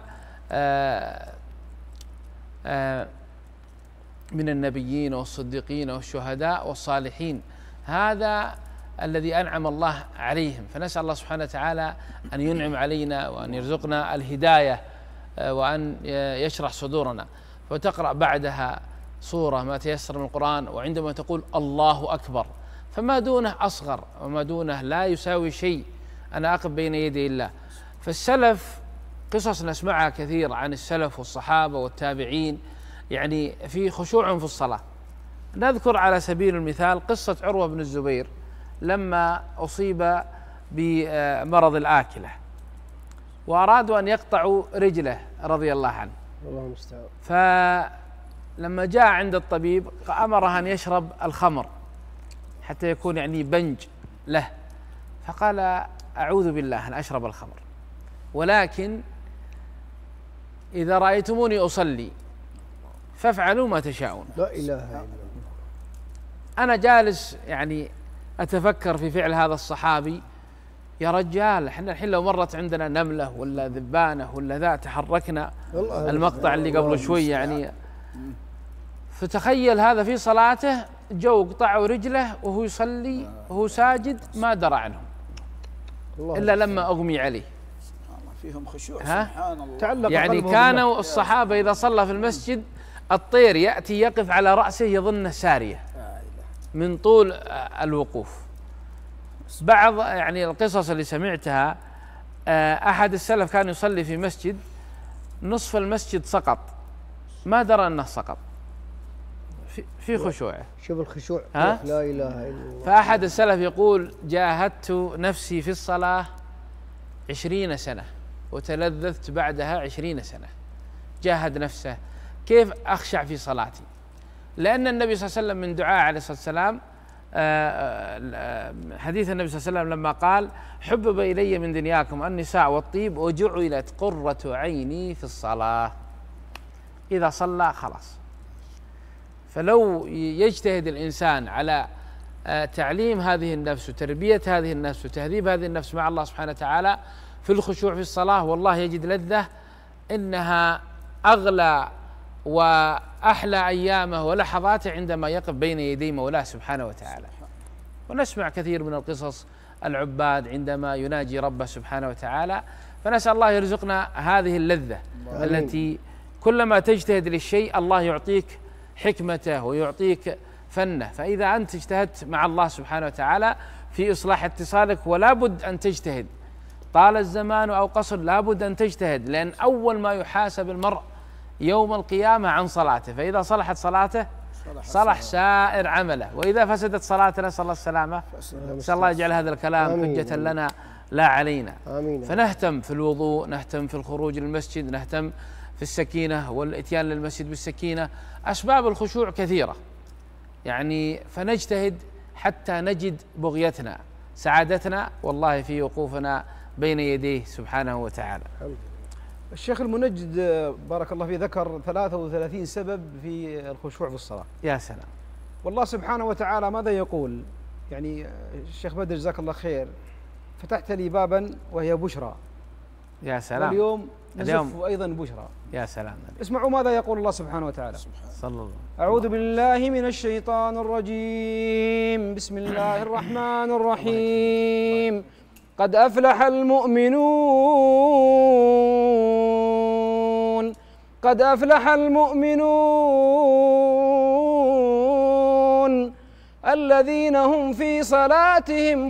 من النبيين والصديقين والشهداء والصالحين، هذا الذي أنعم الله عليهم. فنسأل الله سبحانه وتعالى أن ينعم علينا وأن يرزقنا الهداية وأن يشرح صدورنا. فتقرأ بعدها سورة ما تيسر من القرآن، وعندما تقول الله أكبر فما دونه أصغر وما دونه لا يساوي شيء. أنا أقف بين يدي الله. فالسلف قصص نسمعها كثير عن السلف والصحابة والتابعين، يعني في خشوع في الصلاة. نذكر على سبيل المثال قصة عروة بن الزبير لما أصيب بمرض الآكلة وأرادوا أن يقطعوا رجله رضي الله عنه. الله المستعان. فلما جاء عند الطبيب أمره أن يشرب الخمر حتى يكون يعني بنج له، فقال أعوذ بالله أن أشرب الخمر، ولكن إذا رأيتموني أصلي فافعلوا ما تشاءون. لا إله إلا الله. أنا جالس يعني أتفكر في فعل هذا الصحابي. يا رجال احنا الحين لو مرت عندنا نملة ولا ذبانة ولا ذا تحركنا. المقطع اللي قبل شوي يعني. فتخيل هذا في صلاته جو قطعوا رجله وهو يصلي وهو ساجد ما درى عنهم إلا لما أغمي عليه. فيهم خشوع سبحان الله. يعني كانوا الصحابة إذا صلى في المسجد الطير يأتي يقف على رأسه يظنه سارية من طول الوقوف. بعض يعني القصص اللي سمعتها، أحد السلف كان يصلي في مسجد نصف المسجد سقط، ما درى أنه سقط في خشوعه. شوف الخشوع، لا إله إلا الله. فأحد السلف يقول: جاهدت نفسي في الصلاة 20 سنة وتلذذت بعدها 20 سنة. جاهد نفسه، كيف أخشع في صلاتي؟ لأن النبي صلى الله عليه وسلم من دعاء عليه الصلاة والسلام، حديث النبي صلى الله عليه وسلم لما قال: حبب إلي من دنياكم النساء والطيب وجعلت قرة عيني في الصلاة. إذا صلى خلاص. فلو يجتهد الإنسان على تعليم هذه النفس وتربية هذه النفس وتهذيب هذه النفس مع الله سبحانه وتعالى في الخشوع في الصلاة، والله يجد لذة إنها أغلى وأحلى أيامه ولحظاته عندما يقف بين يدي مولاه سبحانه وتعالى. ونسمع كثير من القصص العباد عندما يناجي ربه سبحانه وتعالى، فنسأل الله يرزقنا هذه اللذة التي كلما تجتهد للشيء الله يعطيك حكمته ويعطيك فنه. فإذا أنت اجتهدت مع الله سبحانه وتعالى في إصلاح اتصالك، ولا بد أن تجتهد، طال الزمان أو قصر لا بد أن تجتهد، لأن أول ما يحاسب المرء يوم القيامة عن صلاته، فإذا صلحت صلاته صلح سائر عمله، وإذا فسدت صلاته نسأل الله السلامة. نسأل الله يجعل هذا الكلام حجة لنا لا علينا. فنهتم في الوضوء، نهتم في الخروج للمسجد، نهتم في السكينة والإتيان للمسجد بالسكينة. أسباب الخشوع كثيرة يعني، فنجتهد حتى نجد بغيتنا سعادتنا والله في وقوفنا بين يديه سبحانه وتعالى. الشيخ المنجد بارك الله فيه ذكر 33 سبب في الخشوع في الصلاة. يا سلام. والله سبحانه وتعالى ماذا يقول؟ يعني الشيخ بدر جزاك الله خير، فتحت لي بابا وهي بشرى. يا سلام. واليوم نزف أيضا بشرى. يا سلام. اسمعوا ماذا يقول الله سبحانه وتعالى. صلى الله. أعوذ بالله من الشيطان الرجيم. بسم الله الرحمن الرحيم. قد أفلح المؤمنون، قد أفلح المؤمنون الذين هم في صلاتهم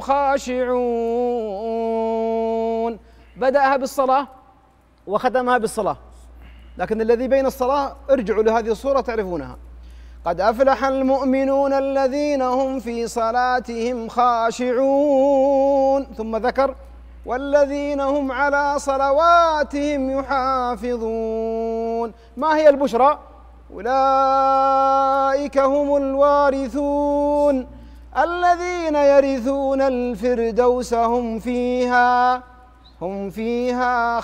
خاشعون. بدأها بالصلاة وختمها بالصلاة، لكن الذي بين الصلاة ارجعوا لهذه الصورة تعرفونها. قد أفلح المؤمنون الذين هم في صلاتهم خاشعون، ثم ذكر والذين هم على صلواتهم يحافظون. ما هي البشرى؟ أولئك هم الوارثون الذين يرثون الفردوس هم فيها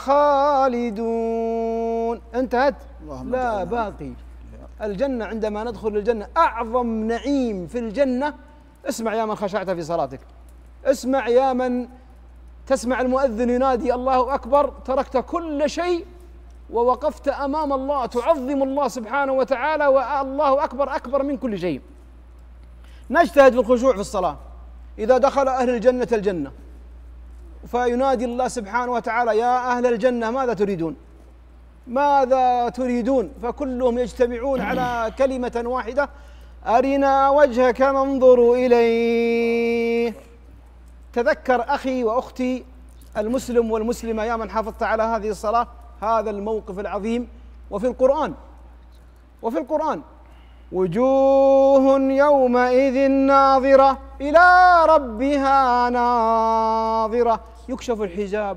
خالدون. انتهت؟ لا باقي. الجنة عندما ندخل الجنة أعظم نعيم في الجنة. اسمع يا من خشعت في صلاتك، اسمع يا من تسمع المؤذن ينادي الله أكبر، تركت كل شيء ووقفت أمام الله تعظم الله سبحانه وتعالى، والله أكبر أكبر من كل شيء. نجتهد في الخشوع في الصلاة. إذا دخل أهل الجنة الجنة فينادي الله سبحانه وتعالى يا أهل الجنة ماذا تريدون؟ ماذا تريدون؟ فكلهم يجتمعون على كلمة واحدة: أرنا وجهك ننظر إليه. تذكر أخي وأختي المسلم والمسلمة يا من حافظت على هذه الصلاة هذا الموقف العظيم. وفي القرآن وجوه يومئذ ناظرة إلى ربها ناظرة، يكشف الحجاب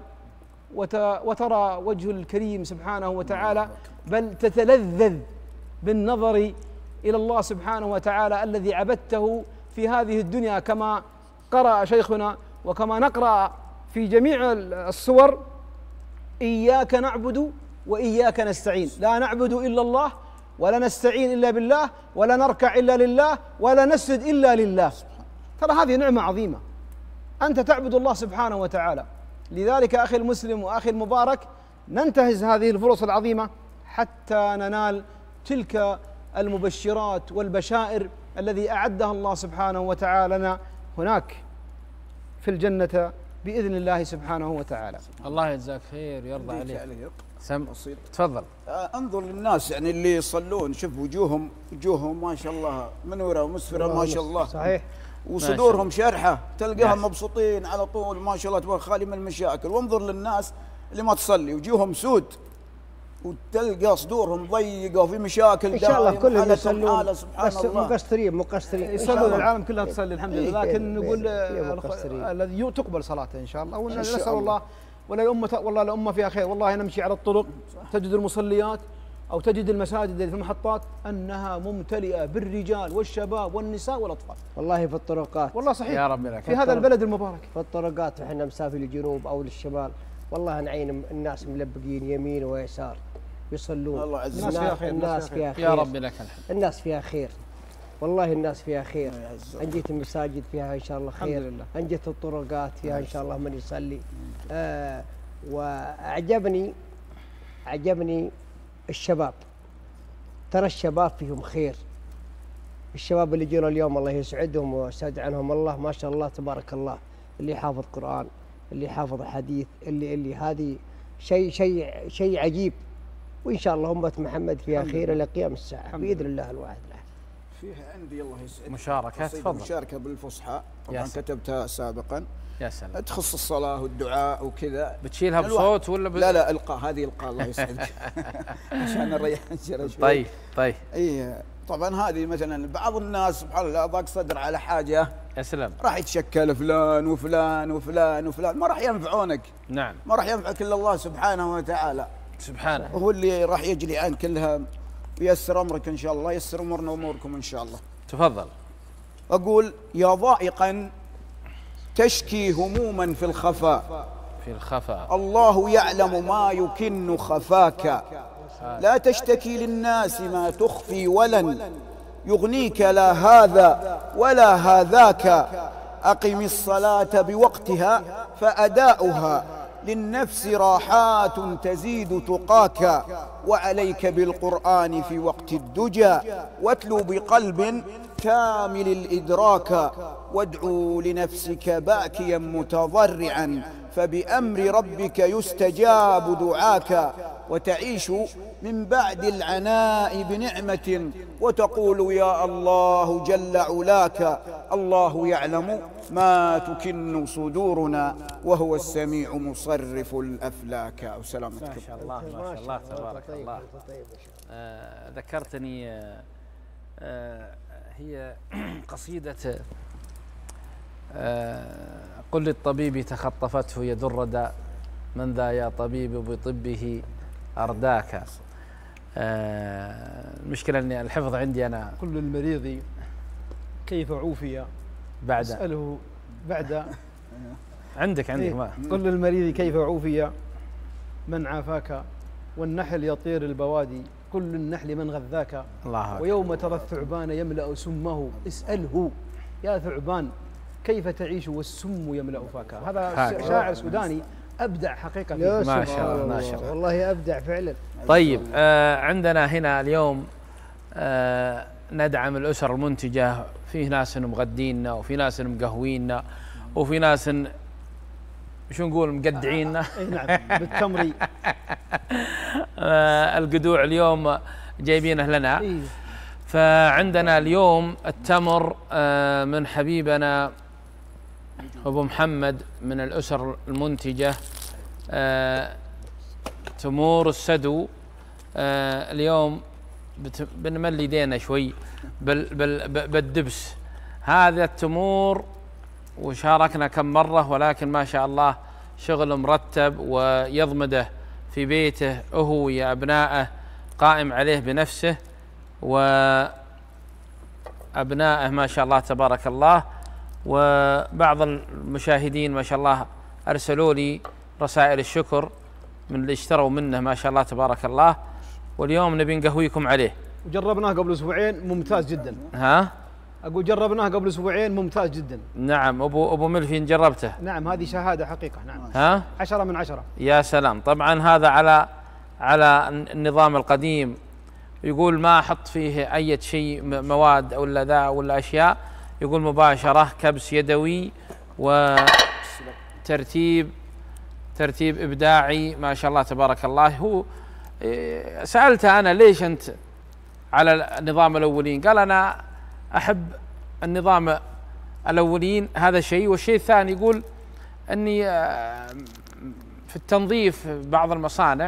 وترى وجه الكريم سبحانه وتعالى، بل تتلذذ بالنظر إلى الله سبحانه وتعالى الذي عبدته في هذه الدنيا، كما قرأ شيخنا وكما نقرأ في جميع الصور: إياك نعبد وإياك نستعين. لا نعبد إلا الله، ولا نستعين إلا بالله، ولا نركع إلا لله، ولا نسجد إلا لله. ترى هذه نعمة عظيمة، أنت تعبد الله سبحانه وتعالى. لذلك أخي المسلم وأخي المبارك ننتهز هذه الفرص العظيمة حتى ننال تلك المبشرات والبشائر الذي أعدها الله سبحانه وتعالى لنا هناك في الجنة بإذن الله سبحانه وتعالى. الله يجزاك خير ويرضى عليك. بسيط. تفضل. انظر للناس يعني اللي يصلون، شوف وجوههم ما شاء الله منوره ومسفره ما شاء الله. صحيح. وصدورهم شرحه، تلقاهم مبسوطين على طول ما شاء الله تبارك، خالي من المشاكل. وانظر للناس اللي ما تصلي وجوههم سود وتلقى صدورهم ضيقه وفي مشاكل ان شاء الله كلهم حالتهم يصلون، حالة سبحان بس الله. مقصرين يصلون، العالم كلها تصلي الحمد لله، لكن نقول مقصرين. الذي تقبل صلاته ان شاء الله، ونسال الله ولا الامه، والله الامه فيها خير، والله نمشي على الطرق تجد المصليات او تجد المساجد اللي في المحطات انها ممتلئه بالرجال والشباب والنساء والاطفال. والله في الطرقات، والله صحيح يا رب لك في هذا البلد المبارك. في الطرقات احنا مسافر للجنوب او للشمال، والله نعين الناس ملبقين يمين ويسار يصلون. الله عز وجل. الناس فيها خير. يا رب لك الحمد. الناس فيها خير، والله الناس فيها خير. ان جيت المساجد فيها ان شاء الله خير، الحمد لله. ان جيت الطرقات فيها ان شاء الله من يصلي. واعجبني الشباب، ترى الشباب فيهم خير. الشباب اللي جينا اليوم الله يسعدهم ويسعد عنهم الله، ما شاء الله تبارك الله، اللي حافظ قرآن، اللي حافظ حديث، اللي هذه شيء عجيب. وإن شاء الله أمة محمد فيها خير إلى قيام الساعة بإذن الله الواحد الأحد. فيها عندي الله يسعدك مشاركة، تفضل. مشاركة بالفصحى، طبعا كتبتها سابقا. يا سلام. تخص الصلاة والدعاء وكذا. بتشيلها بصوت ولا لا القاء، هذه القاء الله يسعدك عشان نريح شوي. طيب اي طبعا هذه مثلا بعض الناس سبحان الله ضاق صدر على حاجه، يا سلام، راح يتشكل فلان وفلان وفلان وفلان، ما راح ينفعونك. نعم. ما راح ينفعك الا الله سبحانه وتعالى. سبحانه. وهو اللي راح يجلي عنك كلها وييسر امرك ان شاء الله، ييسر امورنا واموركم ان شاء الله. تفضل. اقول يا ضائقا تشكي هموما في الخفاء، الله يعلم ما يكن خفاك، لا تشتكي للناس ما تخفي ولن يغنيك لا هذا ولا هذاك، أقم الصلاة بوقتها فأداؤها للنفس راحات تزيد تقاك، وعليك بالقرآن في وقت الدجى واتلو بقلب كامل الإدراك، وادعو لنفسك باكيا متضرعا فبأمر ربك يستجاب دعاك، وتعيش من بعد العناء بنعمة وتقول يا الله جل علاك، الله يعلم ما تكن صدورنا وهو السميع مصرف الأفلاك. أو سلامتكم. ما شاء الله ما شاء الله تبارك الله. ذكرتني هي قصيدة قل للطبيب تخطفته يد الردى من ذا يا طبيب بطبه أرداك. المشكلة أن الحفظ عندي أنا. قل للمريض كيف عوفي بعد اسأله بعد عندك ما قل للمريض كيف عوفي من عافاك، والنحل يطير البوادي قل للنحل من غذاك، الله ويوم ترى الثعبان يملأ سمه اسأله يا ثعبان كيف تعيش والسم يملأ فاك. هذا شاعر سوداني أبدع حقيقة فيه. ما شاء الله ما شاء الله، والله أبدع فعلا. طيب عندنا هنا اليوم ندعم الأسر المنتجة، فيه ناس مغدينا وفي ناس مقهوينا وفي ناس شو نقول مقدعينا. نعم بالتمري. القدوع اليوم جايبينه لنا. فعندنا اليوم التمر من حبيبنا أبو محمد من الأسر المنتجة تمور السدو. اليوم بنملي يدينا شوي بالدبس هذا التمور، وشاركنا كم مرة، ولكن ما شاء الله شغل مرتب ويضمده في بيته هو يا أبنائه، قائم عليه بنفسه وأبنائه ما شاء الله تبارك الله. وبعض المشاهدين ما شاء الله أرسلوا لي رسائل الشكر من اللي اشتروا منه ما شاء الله تبارك الله، واليوم نبي نقهويكم عليه. وجربناه قبل أسبوعين ممتاز جدا. ها؟ أقول جربناه قبل أسبوعين ممتاز جدا. نعم. أبو ملفين جربته؟ نعم هذه شهادة حقيقة. نعم. ها؟ 10 من 10. يا سلام. طبعا هذا على النظام القديم، يقول ما أحط فيه أي شيء مواد ولا ذا ولا أشياء، يقول مباشرة كبس يدوي وترتيب إبداعي ما شاء الله تبارك الله. هو سألته أنا ليش أنت على النظام الأولين؟ قال أنا أحب النظام الأولين، هذا شيء. والشيء الثاني يقول أني في التنظيف بعض المصانع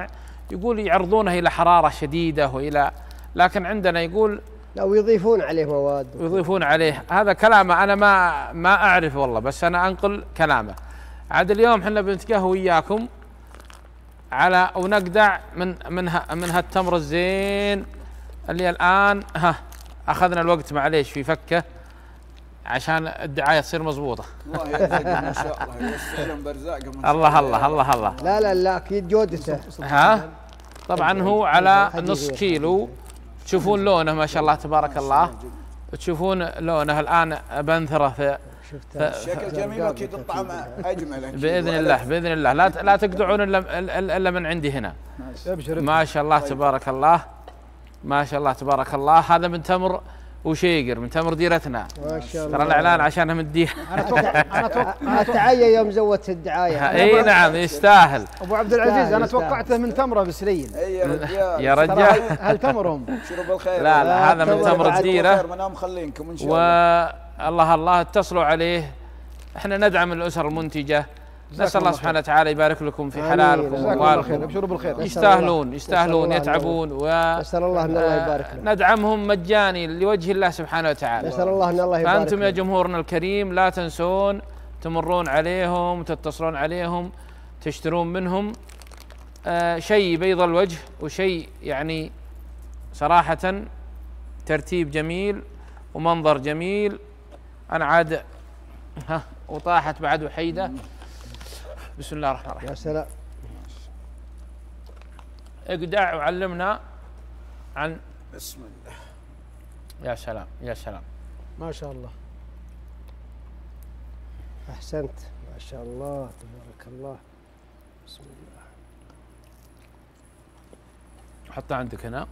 يقول يعرضونها إلى حرارة شديدة وإلى، لكن عندنا يقول لا ويضيفون عليه مواد ويضيفون عليه. هذا كلامه أنا ما أعرفه والله، بس أنا أنقل كلامه. عاد اليوم احنا بنتقهوى وياكم على ونقدع من هالتمر الزين اللي الآن أخذنا الوقت معليش في فكه عشان الدعاية تصير مضبوطة. الله يرزقهم ما شاء الله، يوسعهم برزاقهم. الله. لا أكيد جودته. طبعا هو على نص كيلو. تشوفون لونه ما شاء الله تبارك الله، تشوفون لونه الآن بنثره في شكل جميل واكيد الطعم اجمل باذن الله. لا تقطعون الا من عندي هنا. ما شاء الله تبارك الله، ما شاء الله تبارك الله. هذا من تمر وشيقر، من تمر ديرتنا ما شاء الله. ترى الاعلان عشانها مديها. انا الدعايه يوم زودت الدعايه. اي نعم يستاهل. ابو عبد العزيز انا توقعته من تمره بسليل. يا رجال هل تمرهم؟ شرب بالخير. لا هذا من تمر الديره. مخلينكم ان شاء الله. الله اتصلوا عليه. احنا ندعم الاسر المنتجه. نسال الله سبحانه وتعالى يبارك لكم في حلالكم واموالكم. ابشروا بالخير. يستاهلون يتعبون نسال الله ان الله يبارك لهم. ندعمهم مجاني لوجه الله سبحانه وتعالى. نسال الله ان الله يبارك لهم. فانتم يا جمهورنا الكريم لا تنسون تمرون عليهم، تتصلون عليهم، تشترون منهم. شيء بيض الوجه وشيء يعني صراحة ترتيب جميل ومنظر جميل. أنا عاد وطاحت بعد وحيدة. بسم الله الرحمن الرحيم. يا سلام. اقدع وعلمنا عن بسم الله. يا سلام يا سلام ما شاء الله. أحسنت ما شاء الله تبارك الله. بسم الله. حطها عندك هنا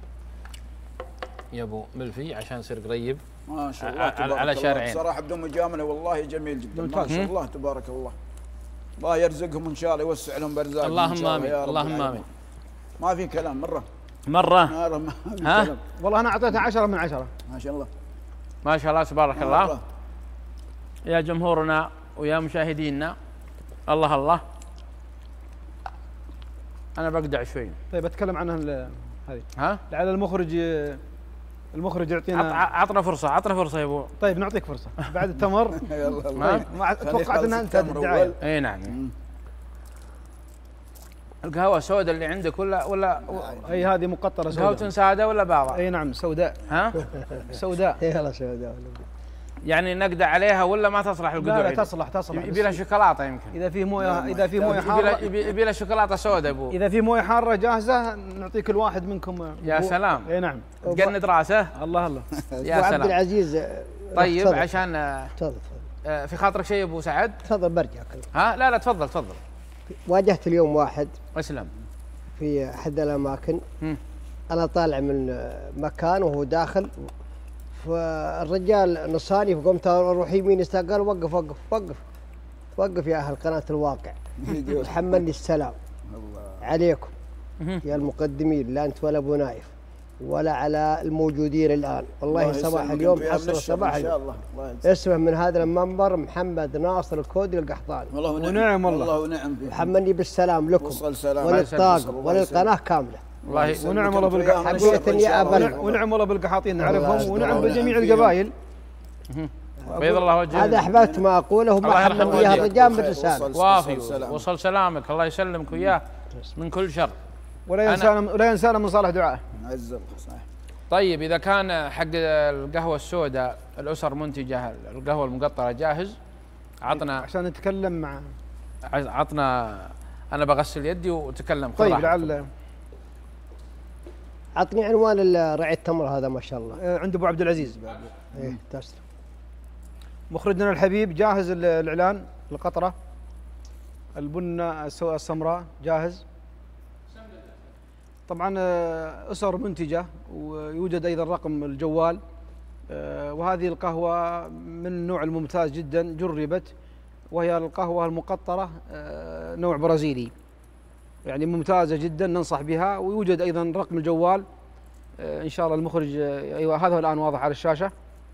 يا ابو ملفي عشان يصير قريب. ما شاء الله تبارك على الله. شارعين صراحة بدون مجاملة والله جميل جدا. ما شاء الله تبارك الله. الله يرزقهم ان شاء الله، يوسع لهم برزاق. اللهم امين اللهم امين. ما في كلام مرة ما في كلام. والله انا اعطيتها 10 من 10. ما شاء الله ما شاء الله تبارك الله. يا جمهورنا ويا مشاهدينا الله انا بقدع شوي. طيب اتكلم عنها هذه لعل المخرج يعطينا. عطنا فرصه يا ابو. طيب نعطيك فرصه بعد التمر. طيب توقعت انها انت الدعايه. اي نعم. القهوه سوداء اللي عندك ولا اي هذه مقطره سوداء. قهوه ساده ولا بيضاء؟ اي نعم سوداء. سوداء. يلا سوداء. يعني نقدع عليها ولا ما تصلح القدوع؟ لا تصلح. يبي لها شوكولاته يمكن. اذا في مويه حاره يبي لها شوكولاته سوداء ابو. اذا في مويه حاره جاهزه نعطيك الواحد منكم. يا سلام. اي نعم. تقند راسه. الله يا سلام. عبد العزيز طيب تفضل. عشان تفضل في خاطرك شيء ابو سعد؟ تفضل برجع. لا تفضل. واجهت اليوم واحد اسلم في احد الاماكن. انا طالع من مكان وهو داخل، فالرجال نصاني، فقمت اروح يمين قال وقف يا اهل قناه الواقع. تحملني السلام عليكم يا المقدمين، لا انت ولا ابو نايف ولا على الموجودين الان. والله صباح اليوم حصل صباح ان شاء الله. اسمه من هذا المنبر محمد ناصر الكودي القحطاني. والله ونعم فيه. حملني بالسلام لكم وللطاقم وللقناه كامله. والله ونعم الله بالقحاطين. ونعم الله بالقحاطين نعرفهم، ونعم بجميع القبائل. بيض الله وجهك. هذا احببت ما اقوله وما حملني اياه الرجال بالرساله. وافي وصل سلامك، الله يسلمك وياه من كل شر. ولا ينسانا من صالح دعائه. طيب اذا كان حق القهوه السوداء الاسر منتجه القهوه المقطره جاهز، عطنا عشان نتكلم مع. عطنا انا بغسل يدي وتكلم. طيب لعل عطني عنوان رعي التمر هذا ما شاء الله. عند ابو عبد العزيز. ايه تسلم. مخرجنا الحبيب جاهز الاعلان. القطره البنه السمراء جاهز. طبعا اسر منتجه، ويوجد ايضا رقم الجوال. وهذه القهوه من النوع الممتاز جدا، جربت، وهي القهوه المقطره نوع برازيلي، يعني ممتازه جدا ننصح بها. ويوجد ايضا رقم الجوال ان شاء الله. المخرج ايوه هذا هو الان واضح على الشاشه،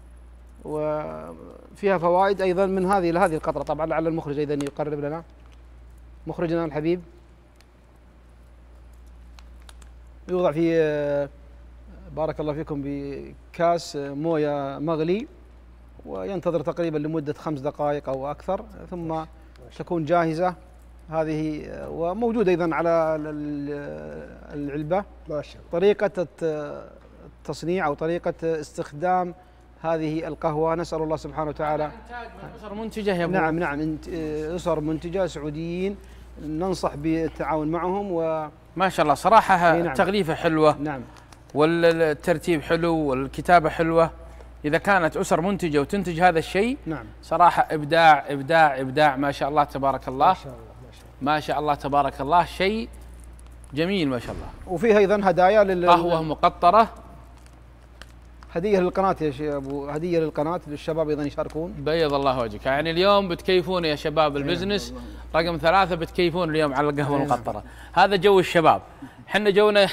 وفيها فوائد ايضا من هذه القطره. طبعا لعل المخرج ايضا يقرب لنا، مخرجنا الحبيب. يوضع في بارك الله فيكم بكاس مويه مغلي، وينتظر تقريبا لمدة 5 دقائق أو أكثر، ثم تكون جاهزة هذه، وموجودة أيضا على العلبة. ما شاء الله. طريقة التصنيع أو طريقة استخدام هذه القهوة نسأل الله سبحانه وتعالى. أسر منتجة يا أبو. نعم أسر منتجة سعوديين ننصح بالتعاون معهم. ما شاء الله صراحة نعم. التغليفة حلوة. نعم. والترتيب حلو والكتابة حلوة. إذا كانت أسر منتجة وتنتج هذا الشيء، نعم، صراحة إبداع إبداع إبداع، ما شاء الله تبارك الله. ما شاء الله ما شاء الله تبارك الله، شيء جميل ما شاء الله. وفيها أيضا هدايا قهوة مقطرة، هدية للقناة يا شيخ أبو، هدية للقناة للشباب أيضا يشاركون. بيض الله وجهك. يعني اليوم بتكيفون يا شباب البزنس رقم 3، بتكيفون اليوم على القهوة المقطرة. هذا جو الشباب، حنا جونا.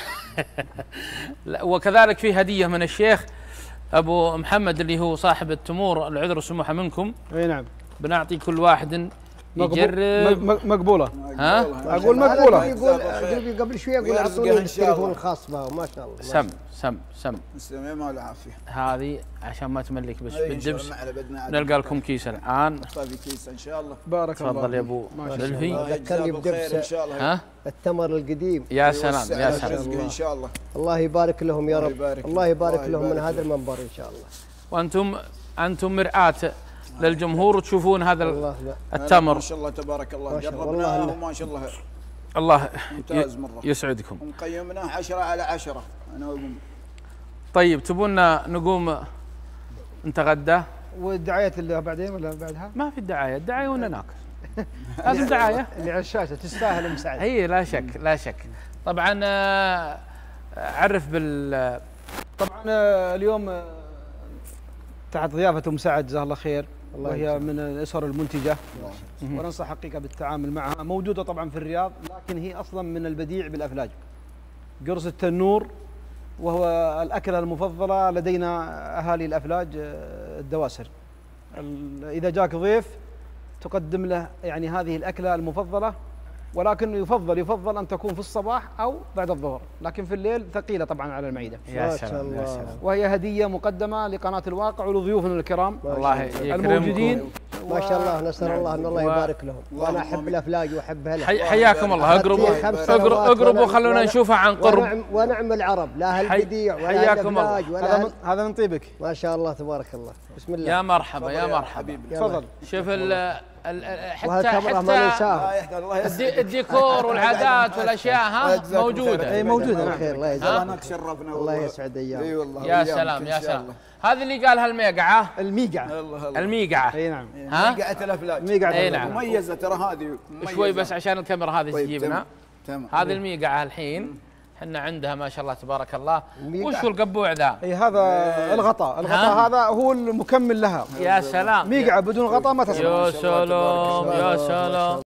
وكذلك في هدية من الشيخ أبو محمد اللي هو صاحب التمور، العذر والسموحة منكم. اي نعم. بنعطي كل واحد يجرب. مقبولة. ها؟ أقول مقبولة. يقول قبل شوي يقول أعطوني التليفون الخاص به، ما شاء الله. سم السلام ما له عافية. هذه عشان ما تملك بس بالدبس. نلقى لكم كيس الآن. نحطها في كيس إن شاء الله. بارك الله. تفضل يا أبو للفي. ذكرني بدبس التمر القديم. يا سلام يا سلام. إن شاء الله. الله يبارك لهم يا رب. الله يبارك لهم من هذا المنبر إن شاء الله. وأنتم مرآة للجمهور وتشوفون هذا التمر. ما شاء الله تبارك الله. جربناه وما شاء الله. الله ممتاز مرة. يسعدكم. ومقيمناه 10/10 أنا وأقوم. طيب تبونا نقوم نتغدى؟ والدعاية اللي بعدين ولا بعدها؟ ما في الدعاية ولا ناكل. لازم دعاية. اللي على الشاشة تستاهل مساعد. هي لا شك لا شك. طبعا عرف طبعا اليوم تحت ضيافة مساعد جزاه الله خير، وهي من الأسر المنتجة، وننصح حقيقة بالتعامل معها. موجودة طبعا في الرياض، لكن هي أصلا من البديع بالأفلاج. قرص التنور وهو الأكلة المفضلة لدينا أهالي الأفلاج الدواسر. إذا جاك ضيف تقدم له يعني هذه الأكلة المفضلة، ولكن يفضل أن تكون في الصباح أو بعد الظهر، لكن في الليل ثقيلة طبعا على المعدة. يا سلام يا سلام. وهي هدية مقدمة لقناة الواقع ولضيوفنا الكرام الله الموجودين. ما شاء الله، نسأل الله أن الله يبارك لهم، وأنا أحب الأفلاج وأحب هلا. حياكم الله. اقربوا خلونا نشوفها عن قرب. ونعم العرب، لا هالبديع ولا حياكم الله. هذا من طيبك. ما شاء الله تبارك الله. بسم الله. يا مرحبا يا مرحبا. تفضل. شوف حتى الديكور والعادات والاشياء موجوده. اي موجوده. نعم. خير الله يجزاك. شرفنا الله يسعد ايامك. اي والله. يا سلام يا سلام. هذه اللي قالها الميقعه. الميقعه. اي نعم. ميقعه الافلاج. اي نعم. مميزه ترى هذه. شوي بس عشان الكاميرا هذه تجيبنا. تمام. هذه الميقعه الحين احنا عندها ما شاء الله تبارك الله. وش هو القبوع ذا؟ اي هذا الغطاء هذا هو المكمل لها. يا سلام. ميقعه بدون غطاء ما تصلح. يا سلام يا سلام.